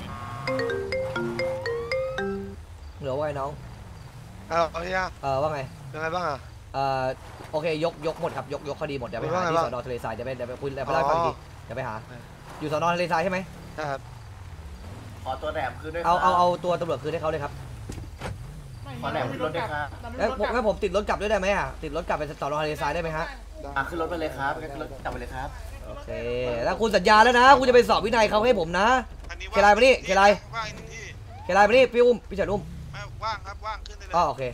เหลือว่าไงน้องเออเอาที่เออว่าไงยังไงบ้างอ่ะเอ่อโอเคยกยกหมดครับยกยกคดีหมดเดี๋ยวไปหาที่สอนอทะเลทรายเดี๋ยวไปเดี๋ยวไปคุยเดี๋ยวไปเล่าให้ฟังอีกทีเดี๋ยวไปหาอยู่สอนอทะเลทรายใช่ไหมใช่ครับขอตัวแหลมคืนด้วยเอาเอาเอาตัวตำรวจคืนให้เขาเลยครับขอแหลมขึ้นรถด้วยครับแล้วงั้นผมติดรถกลับด้วยได้ไหมอ่ะติดรถกลับไปสอนอทะเลทรายได้ไหมฮะขึ้นรถไปเลยครับขึ้นรถกลับไปเลยครับโอเคแล้วคุณสัญญาแล้วนะคุณจะไปสอบวินัยเขาให้ผมนะเคลายมานี่เคลายเคลายมานี่พี่อุ้มพี่เฉินอุ้มว่างครับว่างขึ้นได้เลยอ๋อโอเค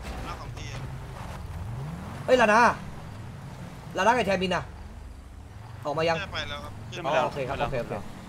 เฮ้ยลานาลานาไอแทมินอะออกมายังไปแล้วครับโอเคครับโอเคโอเค